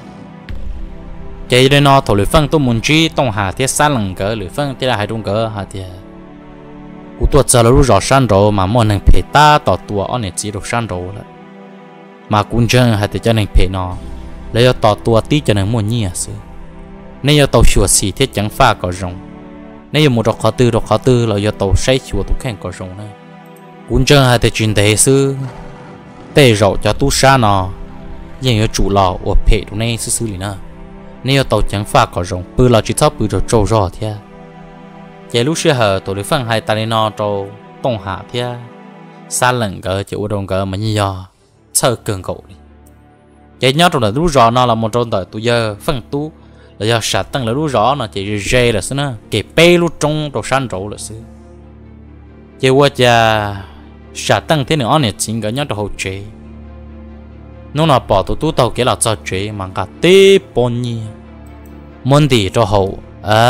cái đây nó thổi lưỡi phân tôi muốn chi tông hà thế xa lần gỡ lưỡi phân thế là hai trung gỡ hà thế cú tuột giờ là lúc rõ san rồi mà muốn nên phải ta tỏ tua ở này chỉ được san rồi là mà cũng chân hà thế cho nên phải nó lấy cho tỏ tua tí cho nên mua nhiều sự nếu như tàu sửa xì thế chẳng pha có rồng nếu như một đọc khó tư là do tàu say chùa tụ khen có rồng này cũng chân hà thế chuyện thế sư tê rậu cho tu sa nó nhưng như chủ lò ở phe tụ này sư lì na nếu tàu chẳng pha có rồng bự là chỉ thấp bự rồi trâu rõ thế cái lúc xưa hở tụi phân hai ta nó trâu tông hạ thế xa lần cỡ chịu đồng cỡ mà như do sơ cường cậu đi cái nhớ trong là lúc rõ nó là một trong đời tụi giờ phân tú là do sạch tăng là lúc rõ nó chỉ dê là xứ nó cái pe lúc trong đồ san rộ là xứ cái qua cha sạch tăng thế nữa này chính cái nhớ trong hậu chế nó là bỏ tụi tú tàu cái là cho chế mà cả tê bồn nhỉ môn đi cho hậu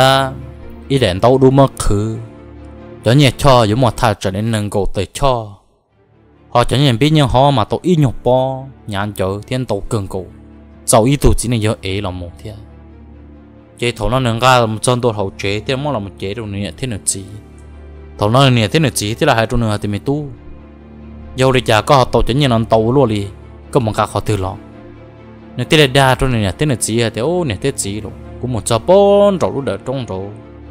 ý đến tàu đu mất khứ cho nhẹ cho giống một thằng trở nên nâng cổ tới cho họ cho nhẹ biết nhưng họ mà tàu ít nhục po nhàn chở thiên tàu cường cổ giàu ý tụ chỉ nên nhớ ấy là một thế chế thầu nó nâng ra là một chân tôi hậu chế thế mà là một chế rồi nè thế nào gì thầu nó nè thế nào gì thế là hai trong nửa thì mình tu dầu đi chả có họ tàu cho nhẹ nó tàu luôn đi có một cái họ từ lọ nè thế là đa trong nè thế nào gì thì ô nè thế gì rồi cũng một cho bốn rồi lúc đỡ trong rồi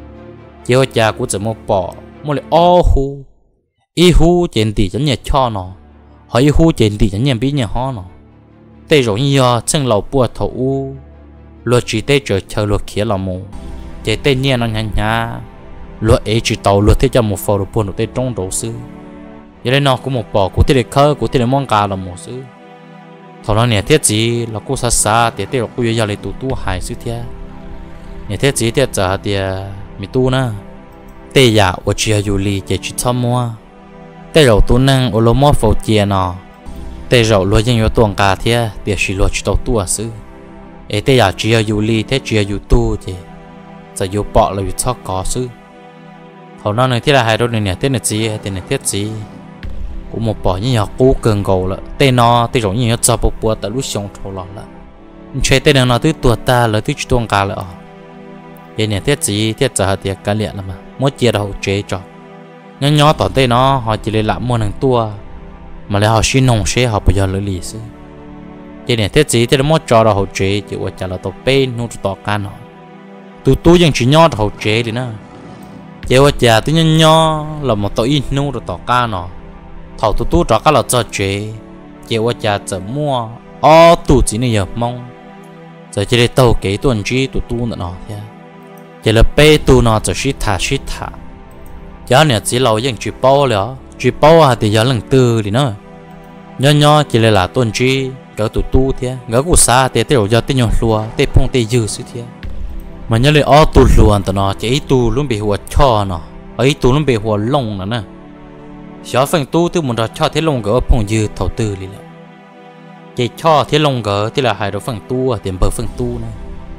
chế cha cũng chỉ một bỏ một lại ô hu y hu trên tỷ chẳng nhẹ cho nó hỏi y hu trên tỷ chẳng nhẹ biết nhẹ ho nó tây rồi như chân lầu bùa thấu luật chỉ tây chờ chờ luật kia là mù chế tây nhẹ nó nhả nhả luật ấy chỉ tàu luật thế cho một phò đồ buồn đồ tây trong đồ sư vậy nên nó cũng một bỏ của tây để khơi của tây để mong cá là một sư thằng nó nhẹ thiết gì là cô xa xa để tây là cô giờ lại tụ tu hại sư thế nhẹ thiết gì thiết giờ thì mi tu na tây giả ở chia du li chỉ cho mua tây rồi tu năng ở lô mót phổ chia nọ tây rồi lo dân yo tuồng cả thế để xí lo chỉ tàu tu sư ấy tây giả chia du li thế chia du tu thì giờ yo bỏ là yo cho có sư hầu nó này thế là hai đôi này thế này gì thế này thiết gì cũng một bỏ như nhỏ cố cường cầu là tây nó tây rồi như nhỏ cho bộ bùa tại lúc sống thâu lọ là chơi tây nó tới tuột ta là tới tuồng cả là cái này thiết gì thiết giờ thì cái liệt là mà mỗi chia đầu chế cho nhỏ tỏ tây nó họ chỉ lấy làm mua hàng tua mà lại họ xin nông xe họ bây giờ lấy lì xí cái này thiết gì thì nó mỗi cho đầu chế chỉ qua trả là tàu bên nút tàu can họ tuยังchỉ nhỏ đầu chế thì nó chỉ qua trả tới nhỏ là một tàu in nút tàu can họ thầu tu cho cái là cho chế chỉ qua trả giờ mua tu chỉ này giờ mong giờ chỉ để tàu cái tuần chi tu nữa nó thế chỉ là bê tu nó chỉ shit thả giờ này chỉ lâu vẫn chỉ bao thì giờ lần tư thì nó nhỏ chỉ là tuần chi gỡ tu thế gỡ cụ xa thì tới rồi giờ tới nhỏ lúa tới phong tới dư sự thế mà nhớ lại tu luôn tao nó chỉ tu luôn bịหัว cho nó ấy tu luôn bịหัว lông nữa nè xóa phần tu từ một cho thế lông gỡ phong dư thầu tư đi lại chỉ cho thế lông gỡ thì là hai đầu phần tu tiền bờ phần tu này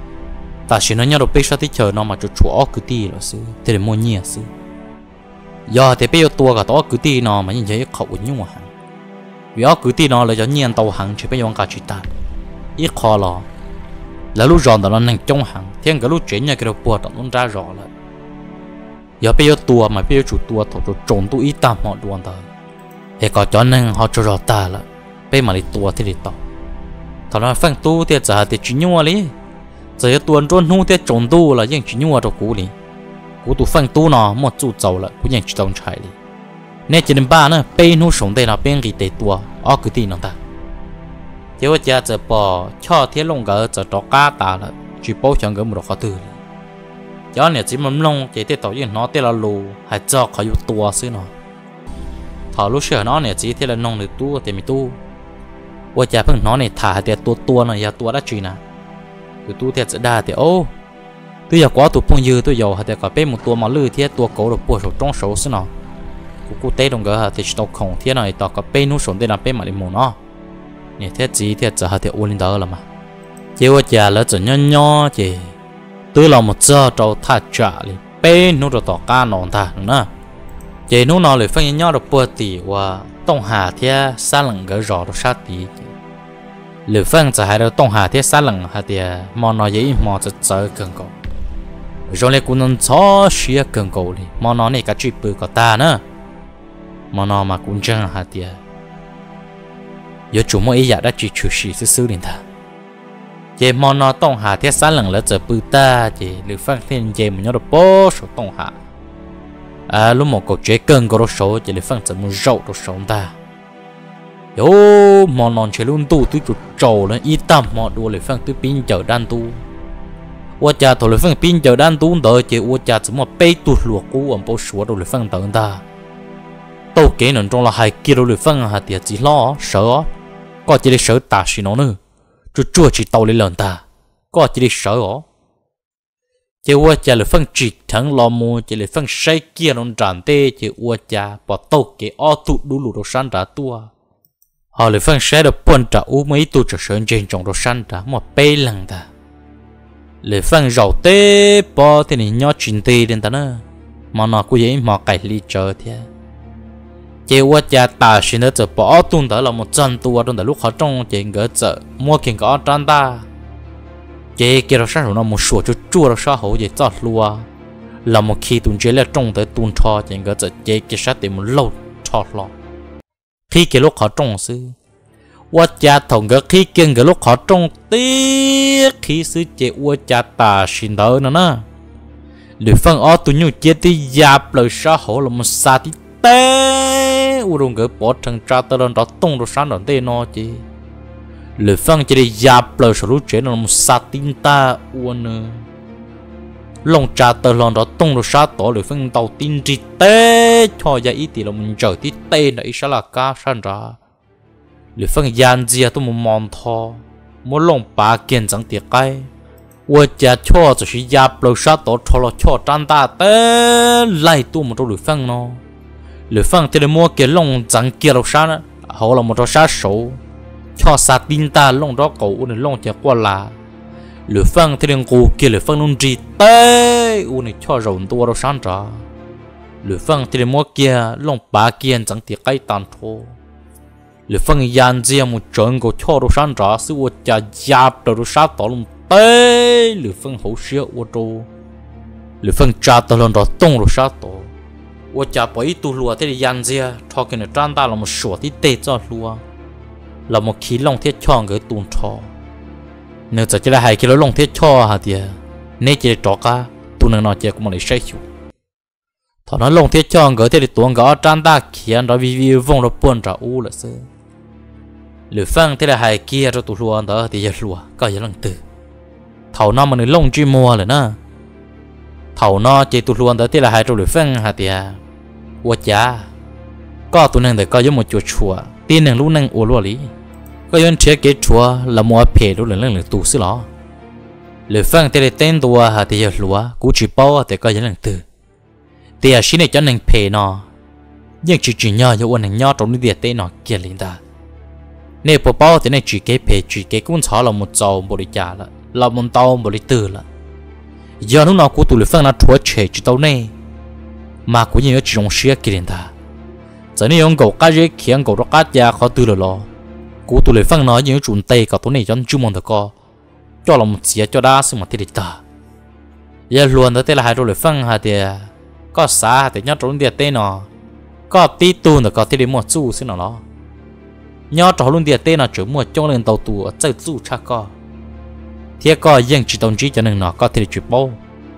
ta chỉ nói nhau được biết sao thì chờ nó mà cho chúa cứ ti là sư thì để mua nhiều sư giờ thì bây giờ tua cả đó cứ ti nó mà nhìn thấy khẩu nhung mà vì cứ ti nó là cho nhiên tàu hàng chỉ bây giờ cả chỉ ta ít khó là lúc ròn nó nằm trong hàng thiên cái lúc chuyển nhà cái đầu bùa nó ra rõ là giờ bây giờ tua mà bây giờ chủ tua thầu trộn tu ít tạm họ đuôn tờ thì có cho nên họ cho rõ ta là bây mà đi tua thì đi tàu thằng nó phăng tu thì giờ thì chỉ nhung ali giờ tuần trốn hú thế trốn tu là những chuyện như ở cũ đi cũ tu phân tu nó một chút giàu là cũng những chuyện trong trái đi nên chỉ nên ba nữa bên hú sống đây là bên cái tệ tua ở cái gì nó ta thế bây giờ giờ bỏ cho thế lông gỡ giờ đó cá ta là chỉ bao chọn gỡ một độ khó từ cho nên chỉ mắm lông chỉ thế tàu những nó thế là lù hay cho khỏi yêu tua xứ nó thảo lúc xưa nó này chỉ thế là nông được tu thì mình tu bây giờ phần nó này thả thì tua này giờ tua đã chuyện nào tu thiệt sẽ đa thì ô tôi giờ quá tụi phong dư tôi giàu hay có bên một tua mà lư thiệt tua cổ được bùa sổ trong số xí nào cụ tê đồng gỡ thì tàu khổng thiệt này tao có bên nút sổ đây là bên mà đi mua nó nè thiệt gì thiệt giờ thì ôn lên đó là mà chiều giờ là chỉ nhỏ chỉ tôi là một giờ trâu thắt trả đi bê nó rồi tỏ ca nón ta nữa chế nó nói lời phân nhau được bữa tì và tông hà thế xa lằng gỡ rõ được sát tí lời phânจะให้เราต้องหาที่สั่งหาเดียมอนอยมอจะเจอเกินกrồi lại cũng nên cho xía กินกเลยมอนนี่ก็จีบก็ตาเนอะมอนมาcũngจังหาเดีย有主么一样的支持是苏联的，这么那东下贴三人了这不大这，你放天这么样的保守东下，如果个这更高的手，这你放怎么肉都手的，哟，么那这轮都对就走了，一旦么多你放对边走单独，我家头你放边走单独的，这我家怎么背都落股我保守都你放等的，都给人中了还给了你放下点子咯，手。có chỉ để sợ ta xí nó nữa, chua chỉ tàu lên lần ta, có chỉ để sợ ó, chỉ qua cha là phân chỉ thằng lò mù chỉ là phân say kia nó tràn tê chỉ qua cha bỏ tàu cái ó tụ đủ lụt đồ san trả tua, họ là phân say được buồn trả u mấy tụ trở sơn trên trong đồ san trả một bê lần ta, là phân giàu tê bỏ thì này nhớ chuyện tê đến ta nữa, mà nó cũng vậy mà cải ly chờ thế. chế qua cha ta xin nó bỏ tuôn đó là một chân tua trong lúc họ trong chuyện gỡ chợ mua kiện có trăn ta chế kia nó sáng nó một sủa cho chua nó sao hậu vậy chót lúa là một khi tuôn chế là trong tới tuôn cho chuyện gỡ chợ chế kia sát tìm một lâu chót lo khi kia lúc họ trong sư qua cha thằng gỡ khi kia gỡ lúc họ trong tiếc khi sư chế qua cha ta xin đó nữa để phân ó tuôn nhiều chế tí giáp lời sao hậu là một sa tí té u đông cái bỏ thằng cha tao lên đó tung đồ sáng đòn tê nó chứ lười phân chỉ để giáp lời số lúc chế nó một sát tin ta uôn lông cha tao lên đó tung đồ sáng tổ lười phân tàu tin chỉ té cho ra ít thì là mình chờ tí tê này sẽ là cá san ra lười phân gian gì tôi một mòn thò một lông bà kiên chẳng tiệt cái我家错就是压不下到错了错长大的来多么多lười phân nó lười phân thì mua cái lông trắng kia đâu sao nữa họ là một trò sát số cho sát tin ta lông đó cậu này lông chỉ qua là lười phân thì đừng cố kia lười phân nung gì tê u này cho rồng tua đâu sáng ra lười phân thì mua kia lông bá kia trắng thì cái tàn thô lười phân gian gì một trận của cho đâu sáng ra sự u cha giáp đâu sát tỏ lông tê lười phân hậu xía u trâu lười phân cha tao lần đó tung đâu sát tỏ我家不一度路的样子，他给你长大了么说的得着路，那么去弄铁枪个动车，你这起来还去了弄铁枪哈的，你这找个都能拿这个么来使用，他那弄铁枪个的动个长大看到微风了半着乌了是，你放的还去着都路的的路，个也能得，头那么你弄去摸了呢。thầu nó chỉ tụt luôn tới tí là hai trâu lưỡi phân hả tiệt, ủa cha, có tụi năng để có giống một chuột chùa, tin năng lúc năng ủa luôn lý, có giống chế cái chùa là mua phê lúc lần lần tụ xứ lọ, lưỡi phân tí là tên tua hả tiệt lúa, cú chỉ bao để có giống lần từ, tiệt xin này cho năng phê nó, nhưng chỉ nhỏ cho uốn năng nhỏ trong cái tên nó kia lên ta, nếu bỏ bao thì này chỉ cái cũng chó là một trâu một đi trả là một tàu một đi từ là giờ lúc nào cũng tụi lưỡi phân nó thua chế chỉ tao này mà cũng như chỉ trong xia kia lên ta giờ này ông cậu cá dễ khiến cậu đó cá già khó từ rồi cũng tụi lưỡi phân nó như chuẩn tây cả tụi này cho chú mong được co cho lòng xia cho đa sự mà thế ta giờ luôn đó thế là hai tụi lưỡi phân hả thì có xa thì nhớ trốn địa tên nó có tí tu được có thế để mua chú xin nó nhớ trốn luôn địa tên nó chỉ mua trong lên tàu tù ở chơi chú chắc co thế có dân chỉ đồng chí cho nên nó có thể chụp bao,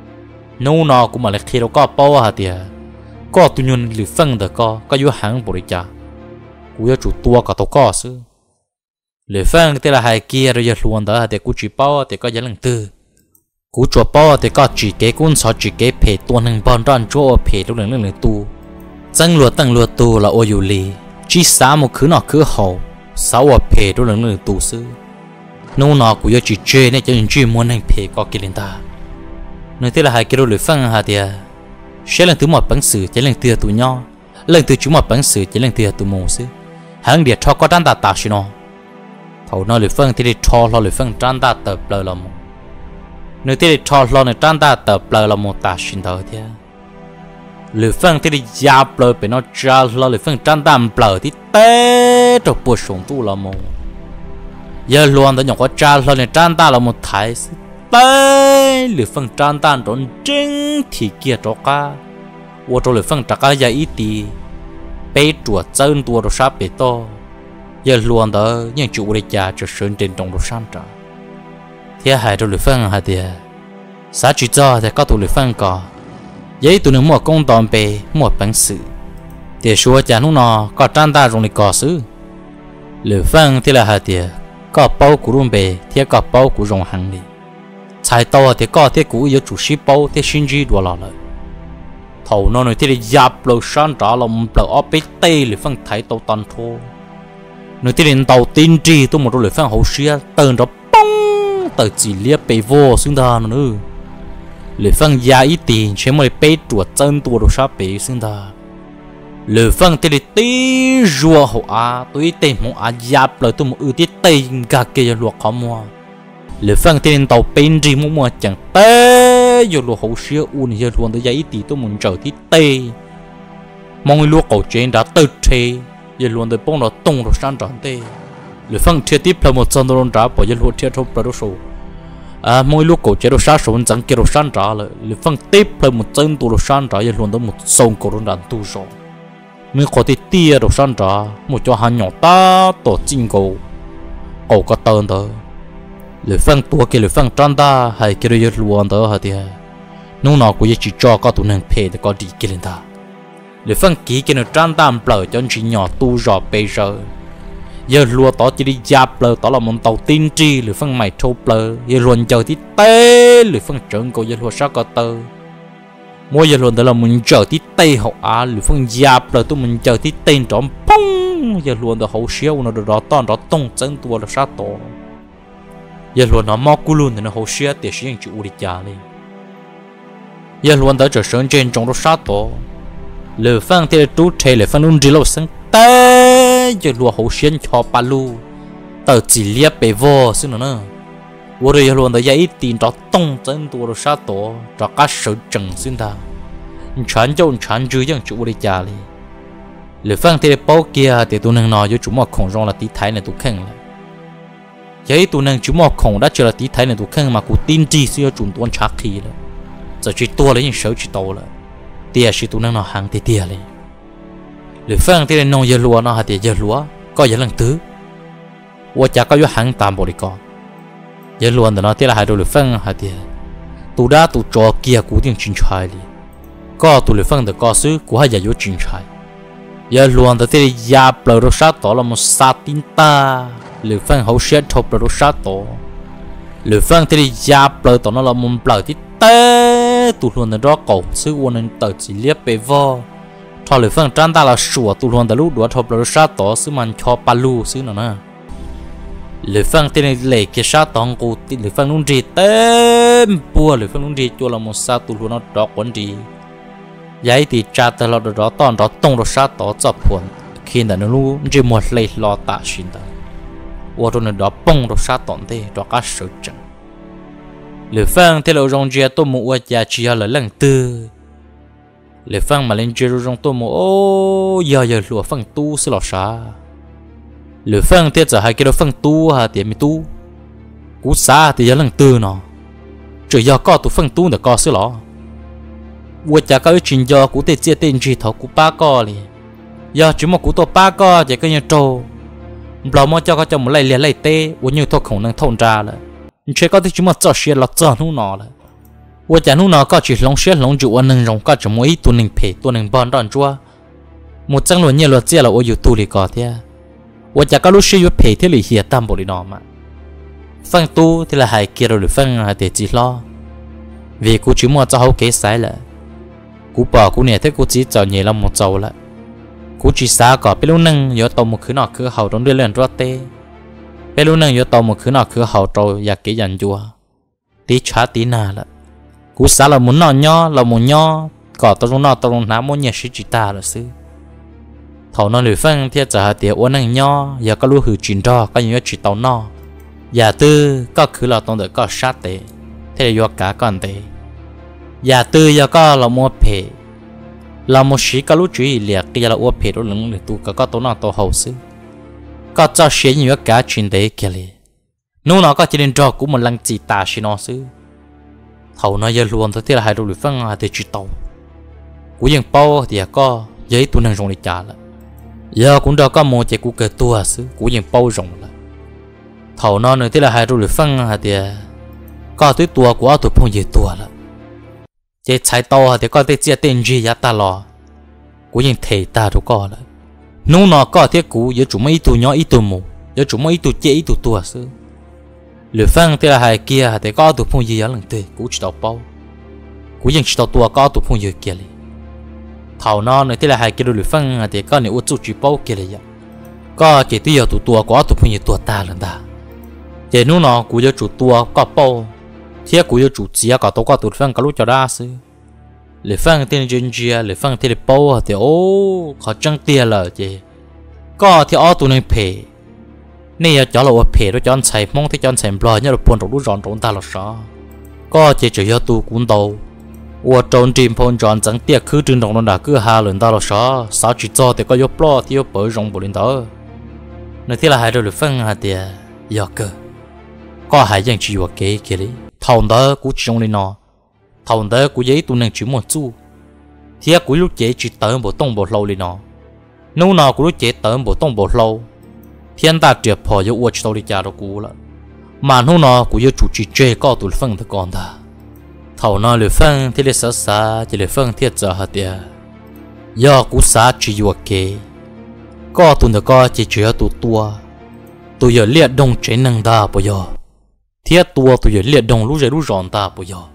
nô nó cũng mà lại khi nó có bao hả thì có tụi nhung lì phân được có yếu hàng bồi trả, cũng yếu chủ tua cả tàu có chứ, lì phân thế là hai kia rồi giờ luôn đó thì cũng chụp bao thì có giá lần tư, cũng chụp bao thì có chỉ cái cuốn sổ chỉ cái phê tuần hàng bao tròn chỗ phê lúc lần tu, tăng lúa tu là ô yêu lì, chỉ xả một khứ nọ khứ hậu, sáu ở phê lúc lần tu sư. nô nó cũng chỉ chơi này cho những chuyện muốn hành phê có kia lên ta nơi thế là hai cái đôi lưỡi phân hả thì sẽ lần thứ một bắn sử chỉ lần thứ tụi nhau lần thứ chúng một bắn sử chỉ lần thứ tụi mù sư hàng địa cho có đan ta tạ xí nó thầu nó lưỡi phân thì để cho lo lưỡi phân đan ta tập lời lòng nơi thế cho lo nơi trang ta tập lời là một ta xin thở thế lửa phân thế thì giáp lời phải nó trả lo lửa phân trang ta lời thì té trong buổi sống tu là một giờ luôn tới nhỏ có trả lo nơi trang ta là một thái té lửa phân trang ta trốn chính thì kia cho cả我做了份大家也一滴，被主真多的啥别多，也乱的人主的家就深圳中的山长，天海做了份还的，啥去做在高头了份个，也都能莫公当被莫本事，别说家弄那个长大中的高手，了份的了还的，个包古龙被贴个包古容行的，才到的个贴古有主席包的甚至多了了。thầu nó nói thế là giáp lô san trả lòng lô ở bên tây là phân thái tàu tan thô nói thế là tàu tiên tri tôi một đôi phân hậu xia tờn đó bông tờ chỉ lia bể vô xứng đà nữa lệ phân giá ít tiền chế mới bể chuột chân tua đồ sát bể xứng đà lệ phân thế là tí rùa hậu á tôi tên một á giáp lời tôi một ưu tiết tây gà kia luộc khó mua lệ phân thế là tàu bên tri mua chẳng té giờ lúa hậu xía u này giờ luôn tới giấy tí tôi muốn chờ tí tê mong lúa cầu trên đã tự chế giờ luôn tới bông nó tung rồi sang tròn tê lúa phân chia tiếp là một trăm đô trả bỏ giờ lúa chia thâu pro số mong lúa cầu trên đồ sát số chẳng kia đồ sang trả lại lúa phân tiếp là một trăm đô sang trả giờ luôn tới một sông cầu đàn tu số mình có thể tia đồ sang trả một cho hàng nhỏ ta tổ chinh cầu có tơn đó lưỡi phân tua cái lưỡi phân tròn ta hay cái lưỡi luồn đó hả thì nung nào cũng chỉ cho có tụi nâng phê để có đi cái lên ta lưỡi phân kỹ cái nó tròn ta bờ cho chỉ nhỏ tu rõ bây giờ giờ lùa tỏ chỉ đi giáp bờ tỏ là một tàu tiên tri lưỡi phân mày thâu bờ giờ luồn chờ tí tê lưỡi phân trơn cô giờ lùa sao có tơ mỗi giờ luồn đó là mình chờ tí tê hậu á lưỡi phân giáp bờ tụi mình chờ tí tên tròn pong giờ luồn đó hậu xíu nó được đó to đó tung chân tua là sát tổ giờ luôn nó mò cú luôn thì nó hậu xia để sử dụng chịu đi trả đi giờ luôn tới trở sơn trên trong đó sát tổ lửa phăng thì trú thế lửa phăng luôn đi lâu sáng té giờ luôn hậu xia cho ba lu tờ chỉ liếc bề vô xin nữa vô rồi giờ luôn tới giấy tiền cho tung chân tua đó sát tổ cho các sự trần xin ta chán cho chán chưa dân chịu đi trả đi lửa phăng thì bao kia thì tôi nâng nói với chúng mà khổng rong là tí thái này tôi khen lại vậy tụi nàng chúng mò khổng đã chờ là tí thái này tụi khăn mà cụ tin chi xưa chúng tuôn chắc khi là giờ chỉ tua lấy những số chỉ tàu là tia chỉ tụi nàng nó hàng tia tia lên lưỡi phăng thì nông giờ lúa nó hạt tia giờ lúa có giờ lần thứ và chả có hàng tạm bộ đi con giờ lúa nó tia là hai đôi lưỡi phăng hạt tia tụi đã tụi trò kia cụ tiếng chính trái đi có tụi lưỡi phăng được có xứ của hai giờ vô chính trái giờ lúa nó tia giáp lời đồ sát tỏ là một sát tin ta lưỡi phân hậu xếp thộp là đồ sát tổ lưỡi phân thì giáp lời tổ nó là một lời tí té tụi luôn là đó cầu sư quân nên tự chỉ liếc bề vo thọ lưỡi phân trăn ta là sủa tụi luôn là lúc đuổi thộp là đồ sát tổ sư mình cho ba lu sư nào nè lưỡi phân thì này lệ kia sát tòng cụ lưỡi phân luôn gì tem bùa lưỡi phân luôn gì cho là một sao tụi luôn nó đó quấn gì vậy thì cha ta là đó toàn đó tông đồ sát tổ chập huấn khi nào nó luôn chỉ một lấy lo tạ xin ta我做那đó bông đó sát tổn thế đó cả sự chẳng lưỡi phăng thế là rong chia tôi mua ở nhà chỉ là lần tư lưỡi phăng mà lên chia rong tôi mua ô giờ lụa phăng tu sẽ lọt xa lưỡi phăng thế giờ hai cái đó phăng tu hà tiền mi tu cú xa thì giờ lần tư nó chỉ giờ có tu phăng tu để có sẽ lọt我家có chuyện giờ cú thể chia tiền chỉ thầu cú ba co liền giờ chỉ một cú to ba co chỉ có như trâu bảo mà cho một lấy liền lấy tê, tôi nhiều thuốc không năng thông ra là, chỉ có thể chúng mà cho xe là cho nó nọ là, tôi chẳng nó nọ có chỉ long xe long chủ anh nâng rong có chỉ mỗi tuần nâng phe tuần nâng bòn đòn chua, một trang luật nhiều luật chia là tôi yêu tu li có thế, tôi chẳng có lúc xe yêu phe thế li hiệp tam bộ li nọ mà, phăng tu thì là hai kia rồi phăng hai để chỉ lo, vì cô chỉ muốn cho hậu kế sai là, cô bỏ cô này thế cô chỉ cho nhẹ là một dầu là. cú chỉ xa có bé lúc nâng nhớ tàu một khứ nọ khứ hậu trong đưa lên rót tê bé lúc nâng nhớ tàu một khứ nọ khứ hậu rồi giặc cái dàn chùa tí chả tí nà là cú xa là muốn nọ nho là một nho có tàu nọ tàu nọ muốn nhẹ sĩ chỉ ta là sư thầu nó lười phân thiết trả tiền uốn nâng nho giờ có lúc hử chín cho có nhiều chỉ tàu nọ giờ tư có khứ là tàu được có sát tê thế là do cả con tệ nhà tư giờ có là mua phê là một sĩ có lúc chú ý liệt cái là uống phê đó lưng để tu có tổ nào tổ hậu sư có cho sĩ nhiều cả chuyện đấy kia liền nếu nó có chỉ nên cho cũng một lần chỉ ta xin nó sư hậu nó giờ luôn thôi thế là hai đôi phân thì chỉ tàu cú yên bao thì có giấy tu năng dùng để trả lại giờ cũng đâu có một chỉ cú kề tua sư cú yên bao dùng lại hậu nó nữa thế là hai đôi phân thì có tới tua của tụi phong gì tua là chỉ chạy tàu thì có tới chia tiền gì giá ta lo cú yên thể ta đâu có lại nếu nó có thế cú giờ chúng mấy tụi nhỏ ít tụi mù giờ chúng mấy tụi chế ít tụi tua sư lửa phăng thì là hai kia thì có tụi phong gì ở lần tới cú chỉ tàu bao cú yên chỉ tàu tua có tụi phong gì kia liền thầu nó này thế là hai kia lửa phăng thì có nếu uất chỉ bao kia liền có chỉ tiêu tụi tua có tụi phong gì tua ta lần ta chỉ nếu nó cú giờ chủ tua có bao thế cú giờ chủ chia có tàu có tụi phăng có lúc cho ra sư lửa phăng thì trên chia lửa phăng thì bao thì ô họ trăng tiền là chứ có thì ở tụi này phe nè cho là phê đó cho anh xài mong thì cho anh xài bò nhớ là buồn rồi rón rón ta là sao có chỉ cho tu cũng đâu và trốn tìm phong tròn chẳng tiếc cứ trên đồng đã cứ hà lần ta là sao chỉ cho thì có yếu bò thì yếu bờ rong bờ lên đó nơi thế là hai đôi phân hạt tiền giờ cơ có hai dạng chỉ vào kế kia đấy thầu đó cũng chỉ trong lên nó thầu đó cũng giấy tu năng chỉ một chu thì cũng lúc chế chỉ tới bộ tông bộ lâu lên nó nếu nào cũng lúc chế tới bộ tông bộ lâu thiên ta triệt phò yêu uất tàu đi cha đó cũ了mà hôm nào cũng yêu chủ trì chơi có tụi phân thì còn ta thầu nào lười phân thì lười xa chỉ lười phân thiết giờ hạt tiền giờ cũng xa chỉ yêu kế có tụi nó có chỉ chơi tụi tụi giờ liệt đông chế năng ta bây giờ thiết tụi giờ liệt đông lú ròn ta bây giờ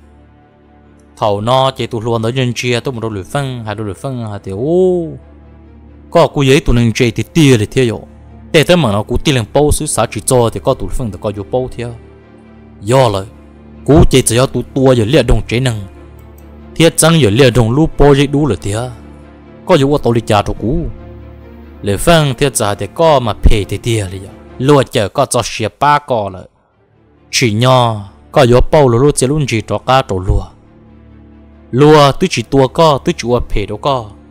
thầu nào chỉ tụi luôn đó nhân chia tụi một đôi lười phân hai đôi lười phân hạt tiền ô có cú giấy tụi năng chơi thì tia thì thiết rồi để tới mà nó cú tiền bao xứ xã chỉ cho thì có tụi phân thì có vô bao theo do lại cú chỉ cho tụi tua giờ liệt đồng chế năng thiết chẳng giờ liệt đồng lúc bao nhiêu đủ rồi thì có vô qua tàu đi trả cho cú lệ phân thiết trả thì có mà pay thì tiền rồi lúa chờ có cho xia ba có lại chỉ nhỏ có vô bao rồi lúa chỉ luôn chỉ cho cá trâu lúa tôi chỉ tua có tôi chịu pay đâu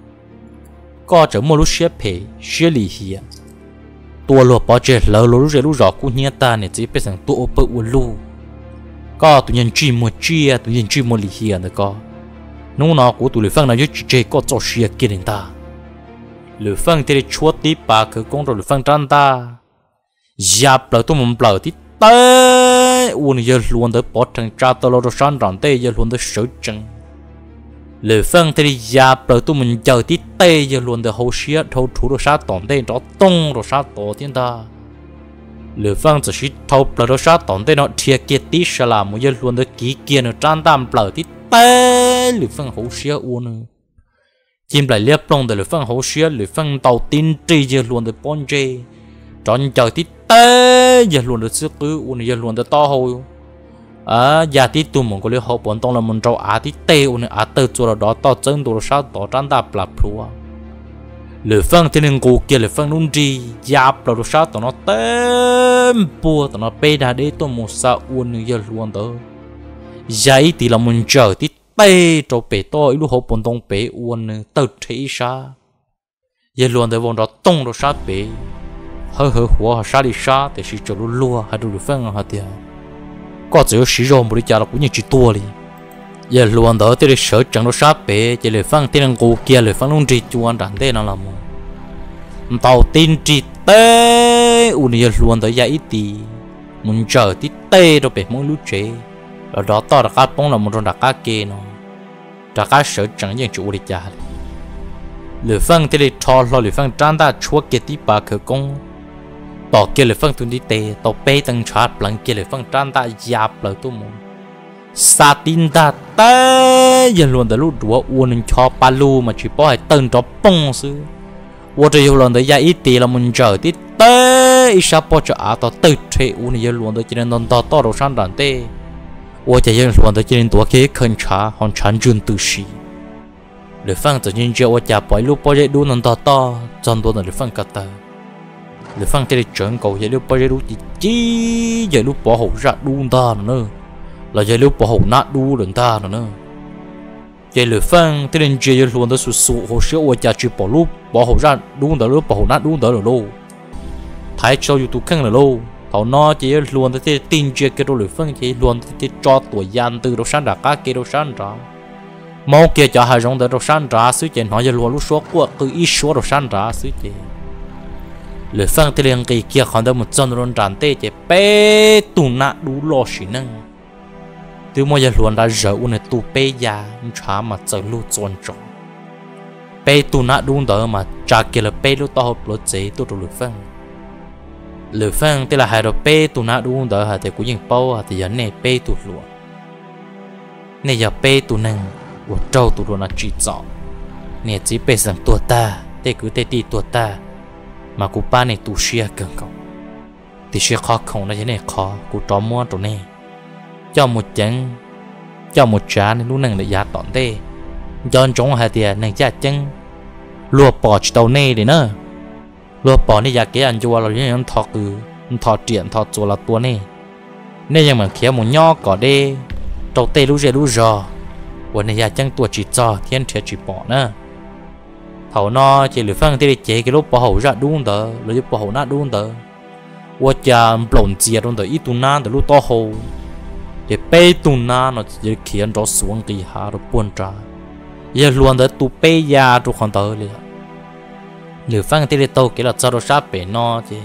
có chở mua lúc xia pay xia lì hiền tua lúa bỏ chơi lỡ lúa rồi lúa rõ cũng nhẹ ta này chỉ biết rằng tua bự lúa có tụi nhân chi một chia tụi nhân chi một lì hiền được có nếu nó của tụi lưỡi phăng nào chỉ chơi có cho xia kia đến ta lưỡi phăng thì chúa tí bà cứ con rồi lưỡi phăng trăn ta giáp lỡ tụi mình lỡ tí tê uốn giờ luôn tới bỏ thằng cha tao lo rồi san rắn tê giờ luôn tới sợi trăng lưỡi phăng thì giáp lỡ tụi mình chờ tí tê giờ luôn tới hậu xia thâu thủ rồi sát tỏm tê đó tung rồi sát tổ thiên ta lưỡi phăng chỉ biết thâu lỡ rồi sát tỏm tê nó thiệt kia tí sẽ làm một giờ luôn tới kỹ kia nó trăn tam lỡ tí tê lưỡi phăng hậu xia uốn chim lại liệp lông từ lưỡi phăng hậu xia lưỡi phăng tàu tin tri giờ luôn tới pon jay tròn chờ tí tê giờ luôn tới sức cứ uốn giờ luôn tới to hồi giờ tí tụi mình có lẽ họ bọn tông là mình trâu tí tê uốn tê cho đó to chân đồ sao to trăn ta bạc phù lưỡi phăng thì nên cố kia lưỡi phăng nung tri giáp đồ sao to nó tém bùa to nó bê đá để tụi mình sao uốn giờ luôn tới giấy thì là mình chờ tí bê cho bê to lúc họ bọn tông bê uốn tự thấy sao giờ luôn tới bọn đó tông đồ sao bê hơi hoa sao đi sao để chỉ cho lúa hay đồ phăng hả tiệt có chỉ sử dụng một cái chả là cũng như chỉ tua đi giờ luôn đó thì sợ chẳng nó sao bê chỉ là phăng tiền cô kia là phăng luôn chỉ chuan đàn thế nào làm tàu tin chỉ tê giờ luôn đó vậy thì mình chờ tí tê rồi bê muốn lúa chế ở đó to là cá bông là một trong đặc cá kia nó đặc cá sợ chẳng như chủ đi chả lửa phăng thì cho lo lửa phăng tràn ta chúa kia tí bà khởi công tỏ kia lửa phăng tuần đi tê tỏ bê tăng chát bằng kia lửa phăng tràn ta giáp lời tu mù sa tin ta tê giờ luôn tới lúc đùa uốn cho ba lu mà chỉ bỏ hai tầng cho bông sư uốn rồi luôn tới giá ít tiền là mình chờ tí tê ít sao bỏ cho tao tự chơi uốn giờ luôn tới chỉ nên non to to đồ sang đàn tê uốn giờ luôn tới chỉ nên tuổi kia khẩn trả hòn chán chun tự sĩ lưỡi phăng tự nhiên chưa uốn chả bỏ lúc bỏ dây đu non to to chọn đồ là lưỡi phăng cắt tờ lưỡi phăng thì chọn cầu dây lúc bỏ dây đu chỉ giờ lúc bỏ hậu ra đu ta nữa là giờ lúc bỏ hậu nát đu lần ta nữa giờ lửa phăng thế nên giờ luôn đó sụt sụt hồ sơ ôi cha chỉ bỏ lúc bỏ hậu ra đu đó lúc bỏ hậu nát đu đó rồi đâu thái cho YouTube khăn là lâu thầu nó chỉ luôn thế tin chưa cái đồ lửa phăng chỉ luôn thế cho tuổi gian từ đồ sáng đã cá cái đồ sáng ra mau kia cho hai giống đồ sáng ra xứ chuyện họ giờ luôn lúc số của cứ ít số đồ sáng ra xứ chuyện lửa phăng thế liền cái kia còn đâu một chân luôn tràn tê chỉ bé tụ nát đu lo xí năng từ mỗi giờ luôn đã giờ uốn tụ bé già chả mà chờ lúc tròn tròn bé tụ nát đu đó mà trả kia là bé lúc to hợp lúc chế tụ đồ lửa phăng tức là hai đồ bé tụ nát đu đó hả thì cũng những bao thì giờ này bé tụ lụa này giờ bé tụ năng của trâu tụ đồ là chỉ rõ này chỉ bé rằng tua ta thế cứ thế đi tua ta mà cụ ba này tụ xia cần cầu thì xia khó không là thế này khó cụ trò mua chỗ này cho một chân cho một trả nên lúc này là giá tỏn tê cho chúng hai tiền này giá chân lùa bỏ chỉ tàu này để nữa lùa bỏ này giá cái anh chùa là những thọ cứ thọ triển thọ chùa là tua này nên nhưng mà kia một nho có đê tàu tê lúc giờ của này giá chân tua chỉ cho thiên thiệt chỉ bỏ nữa thầu nó chỉ lừa phăng thì chế cái lúc bỏ hậu ra đúng đó rồi bỏ hậu nát đúng đó và cha bồn chia đúng đó ít tu na từ lúc to hậu để bê tu na nó chỉ khiến cho xuống kỳ hạ rồi buồn trả giờ luôn đó tu bê ya cho con tớ liền lừa phăng thì tàu cái là cho nó sát bể nó chứ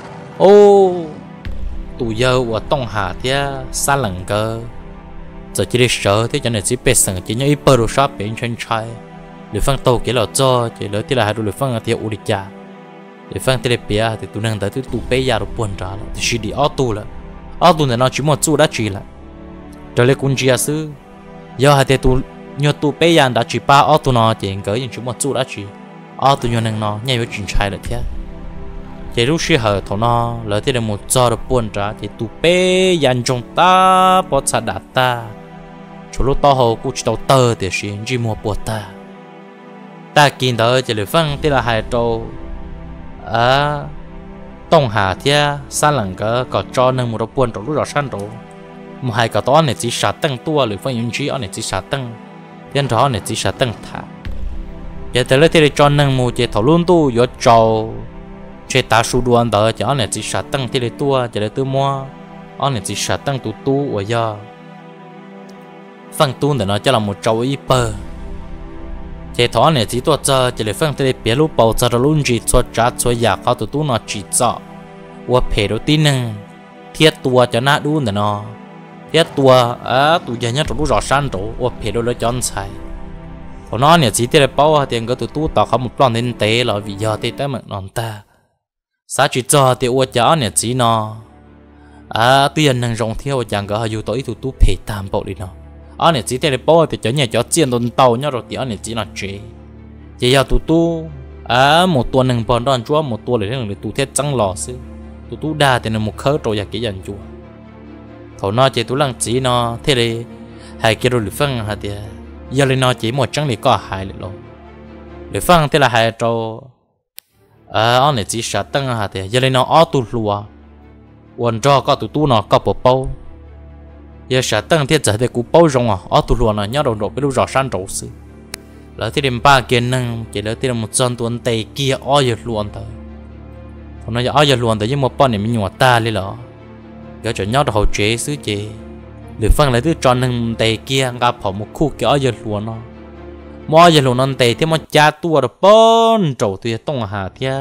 ô tu giờ và tông hạ thì xa lằng cơ giờ chỉ để sợ thế cho nên chỉ bê sừng chỉ nhớ ít bơ rồi sát bể trên trái lửa phăng tàu cái là cho chỉ lỡ thì là hai đôi lửa phăng thì uri cha lửa phăng thì bia thì tụi nàng tới tụi bé già rồi buồn ra là thì chỉ đi auto này nó chỉ một chỗ đã chỉ là trở lại cũng chia sư giờ hai tụi nhiều tụi bé già đã chỉ ba auto nó chỉ cỡ những chỉ một chỗ đã chỉ auto nhiều nàng nó nhảy vào chuyện sai là thế chỉ lúc xưa hở thằng nó lỡ thì là một giờ rồi buồn ra thì tụi bé già trong ta bỏ xa đá ta chỗ lúc to hồ cũng chỉ tàu tơ thì chỉ một buồn ta kiến đó chỉ lửa phăng tức là hai trâu tông hà thia xa lằng cái có cho nên một đôi buồn trâu lúc đó san trâu một hai cái đó này chỉ sát tăng tua lửa phăng những chỉ này chỉ sát tăng nhân đó này chỉ sát tăng thả giờ tới thì cho nên một chỉ thầu luôn tu có trâu chỉ ta số đuôi đó chỉ này chỉ sát tăng thì lấy tua chỉ lấy tu mua này chỉ sát tăng tu ở giờ phăng tu để nó cho là một trâu ít bơ chế thọ này chỉตัวเจอจะเลยฟังแต่เปียรูปเป่าจะรุ่นจีชัวจัดชัวอยากเขาตัวน่ะจีจ่อว่าเพดตีหนึ่งเทียตัวจะน่าดูแต่นอเทียตัวตัวใหญ่เนี่ยตัวรู้rõสั้นตัวว่าเพดเลยจอนใส่พอน้อเนี่ยchỉแต่เป่าเตียงก็ตัวต่อเขาหมดปลอนเต็นเตะหรอวิญญาณเตะแต่เหมือนนอนตาสาจีจ่อแต่ว่าจะเนี่ยchỉนอตัวยังนั่งรองเที่ยวอย่างก็อยู่ตัวอีตัวเพดตามปกตินอanh này chỉ thấy bao thì cho nhà cho chiên đồn tàu nhá rồi thì anh này chỉ là chế chỉ là tụ một tuần hằng bọn đòn chúa một tuần để tụ thiết trăng lò xí tụ đa thì là một khớ rồi nhà cái dàn chúa thầu nó chỉ tụ lăng chỉ nó thế này hai kia rồi phân hả thì giờ lên nó chỉ một trăng thì có hai rồi để phân thế là hai trâu anh này chỉ sát tăng hả thì giờ lên nó tụ lùa quần cho có tụ nó có bộ bao giờ sẽ tăng thiết giải để cú bao rong tụ luôn nhớ đầu bị lúc rõ san trâu xí lỡ thì đêm ba kia năng chỉ lỡ thì một chân tuần tây kia giờ luôn thôi còn nó giờ luôn thôi nhưng một bọn này mình nhọt ta lên lọ giờ cho nhớ đầu chế xứ chế để phân lại thứ tròn năng tây kia gặp họ một khu kia giờ luôn nó mỗi giờ luôn non tây thì mà cha tua được bốn trâu thì tông hà thia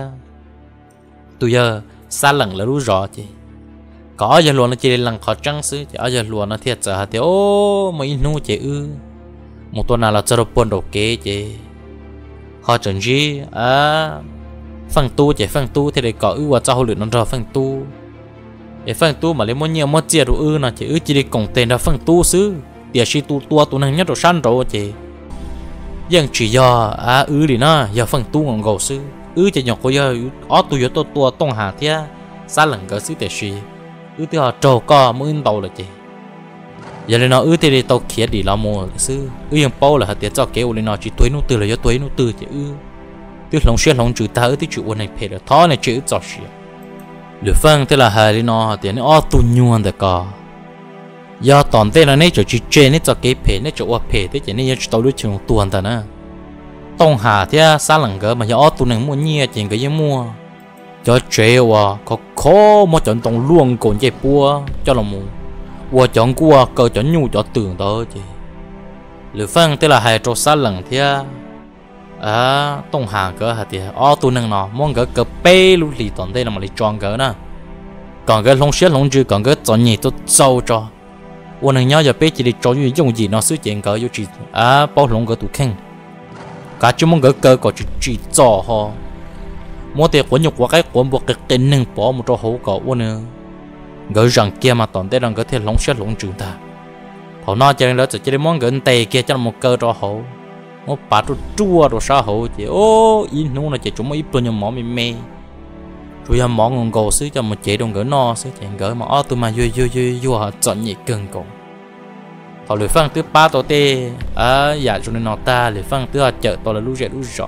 tụi giờ xa lẳng là lúc rõ chứ có giờ luôn nó chỉ là khó trăng xứ chỉ giờ luôn nó thiệt giờ thì ô mấy nu chỉ một tuần nào là cho buồn đầu kế chỉ khó chẳng gì phân tu thì để có và cho họ lựa nó ra phân tu để phân tu mà lấy mỗi nhiều mỗi chia đồ nó chỉ để cộng tiền ra phân tu xứ để chỉ tu năng nhất đồ san rồi chỉ nhưng chỉ do thì nó giờ phân tu ngon gầu xứ chỉ nhỏ có giờ tu tông hà thia xa lần cái xứ để gì thì họ trâu co mới tàu là chị giờ này nó thì tàu kia đi làm mua sưยังbao là hạt tiền cho kéo lên nó chỉ tuổi nó từ là do tuổi nó từ chứ từ lòng xuyên lòng chữ ta thì chịu này phải là thó này chữ cho xuyên lửa phăng thế là hai lên nó tiền nó tu nhuần để co do toàn tên là nấy chỗ chỉ chơi nấy cho cái phe nấy chỗ phe thế chỉ nấy cho tôi chừng tuần ta nè tông hà thế xa lần gỡ mà do tụi nằng mua nhia chuyện cái gì mua cho chơi wa có khó mà chọn tông luôn còn chơi bua cho là mua wa chọn cua cơ chọn nhu cho tưởng đó chứ lựa phân thế là hai chỗ xa lần thế tông hà gỡ hả thì tụi nằng nó mong gỡ cờ pe luôn lì toàn đây là mà lì tròn gỡ nè còn gỡ lông xếp lông chữ còn gỡ chọn nhị tôi sâu cho我能要就别只里找有用意，那时间个有只包容个都看，cả chúng mong cái có chỉ cho họ, mỗi thế quấn nhục qua cái quấn buộc cái tên nâng bỏ một chỗ hậu cậu quá nữa, gỡ rằng kia mà toàn thế rằng cái thiên lóng xét lóng trường ta, họ nói cho nên là chỉ mong cái tay kia cho một cơ cho hậu, một bà tôi chua rồi sao hậu chỉ ít nữa là chỉ chúng mới ít bao nhiêu mỏ mê rồi giờ mỏ ngon gồ xứ cho một chế đồng gỡ no xứ chèn gỡ mà tụi mà vô họ chọn nhị cân cổ họ lười phăng thứ ba tổ tê dạ cho nên nó ta lười phăng thứ họ chợ tổ là lú rẻ lú rõ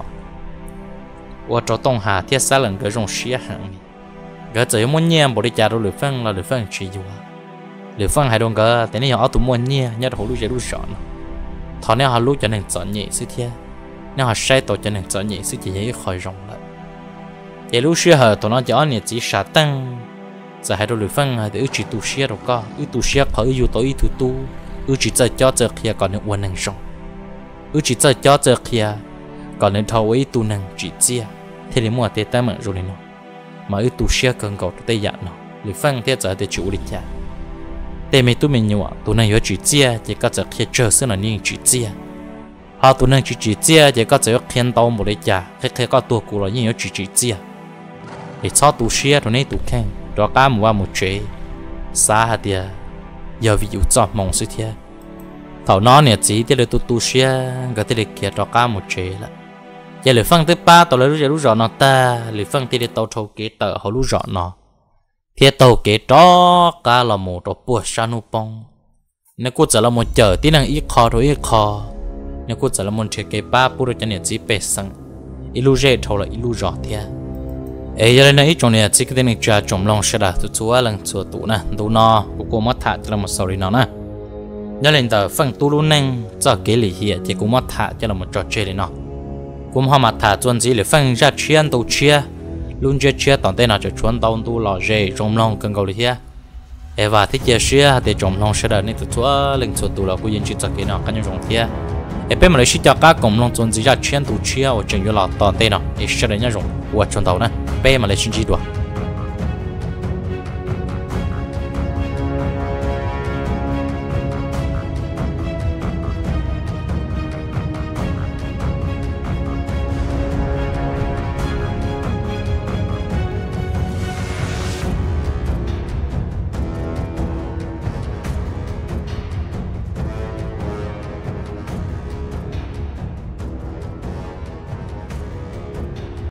và cho tông hà thiết xa lần gỡ rong xía hàng gỡ chỉ muốn nhẹ bộ đi trả đồ lười phăng chỉ vô lười phăng hai đồng gỡ thế nên họ tụi muốn nhẹ nhớ họ lú rẻ lú rõ thọ nên họ lú cho nên chọn nhị xứ thiết nên họ sai tổ cho nên chọn nhị xứ chỉ nhảy khỏi rong lại để lúc xưa họ tụi nó cho anh chỉ sát tăng giờ hai đôi lưỡi phân để chỉ tu xưa rồi co tu xưa họ yêu tối tu chỉ cho kia còn những quan năng rong chỉ cho kia còn những thầu ấy tu năng chỉ chia thế thì mua thế ta mượn rồi nó mà tu xưa cần cầu tây dạng nó lưỡi phân thế giờ để chủ lịch cha thế mấy tu mình nhiều tu năng có chỉ chia chỉ có giờ kia chờ xưa là nên chỉ chia họ tu năng chỉ chia chỉ có giờ khen tao một lịch cha cái có tu cụ là nên có chỉ chia để cho tu xia rồi này tu khen rồi cả một chế xa hạt địa giờ ví dụ cho mong sự thiệt thầu nó nè chỉ thì là tu xia cái thì là kia rồi cả một chế là giờ lựa phân thứ ba tao là lúc rõ nó ta lựa phân thì là tao thâu kế tờ họ lúc rõ nó thì tao kế đó cả là một đồ bùa sa nu bông nếu cô chỉ là một chợ tí năng ít kho nếu cô chỉ là một chế kế ba bùa cho nè chỉ bê sang ilu dễ thâu là ilu rõ thiệt ấy giờ này trong này chỉ cái tên này cha trong lòng sẽ là tụi lần tụi nè tụi nó cũng mất thà cho là một sorry nó nè nhớ lên tờ phần tu luôn nè cho cái lý hiện thì cũng mất thà cho là một trò chơi này nó cũng họ mất thà chuẩn gì để phân ra chuyên tu chia luôn chia toàn tên là cho chuyên tàu tu lò dễ trong lòng cần cầu lý hiện ấy và thích chia sẻ để trong lòng sẽ là nên tụi lần tụi là cũng yên chỉ cho cái nó cái những trong thiệt ấy bên mà lấy chỉ cho các cộng đồng chuẩn gì ra chuyên tu chia ở trên như là toàn tên nó để sẽ là những trong của chuyên tàu nè bên mà lấy chính trị đó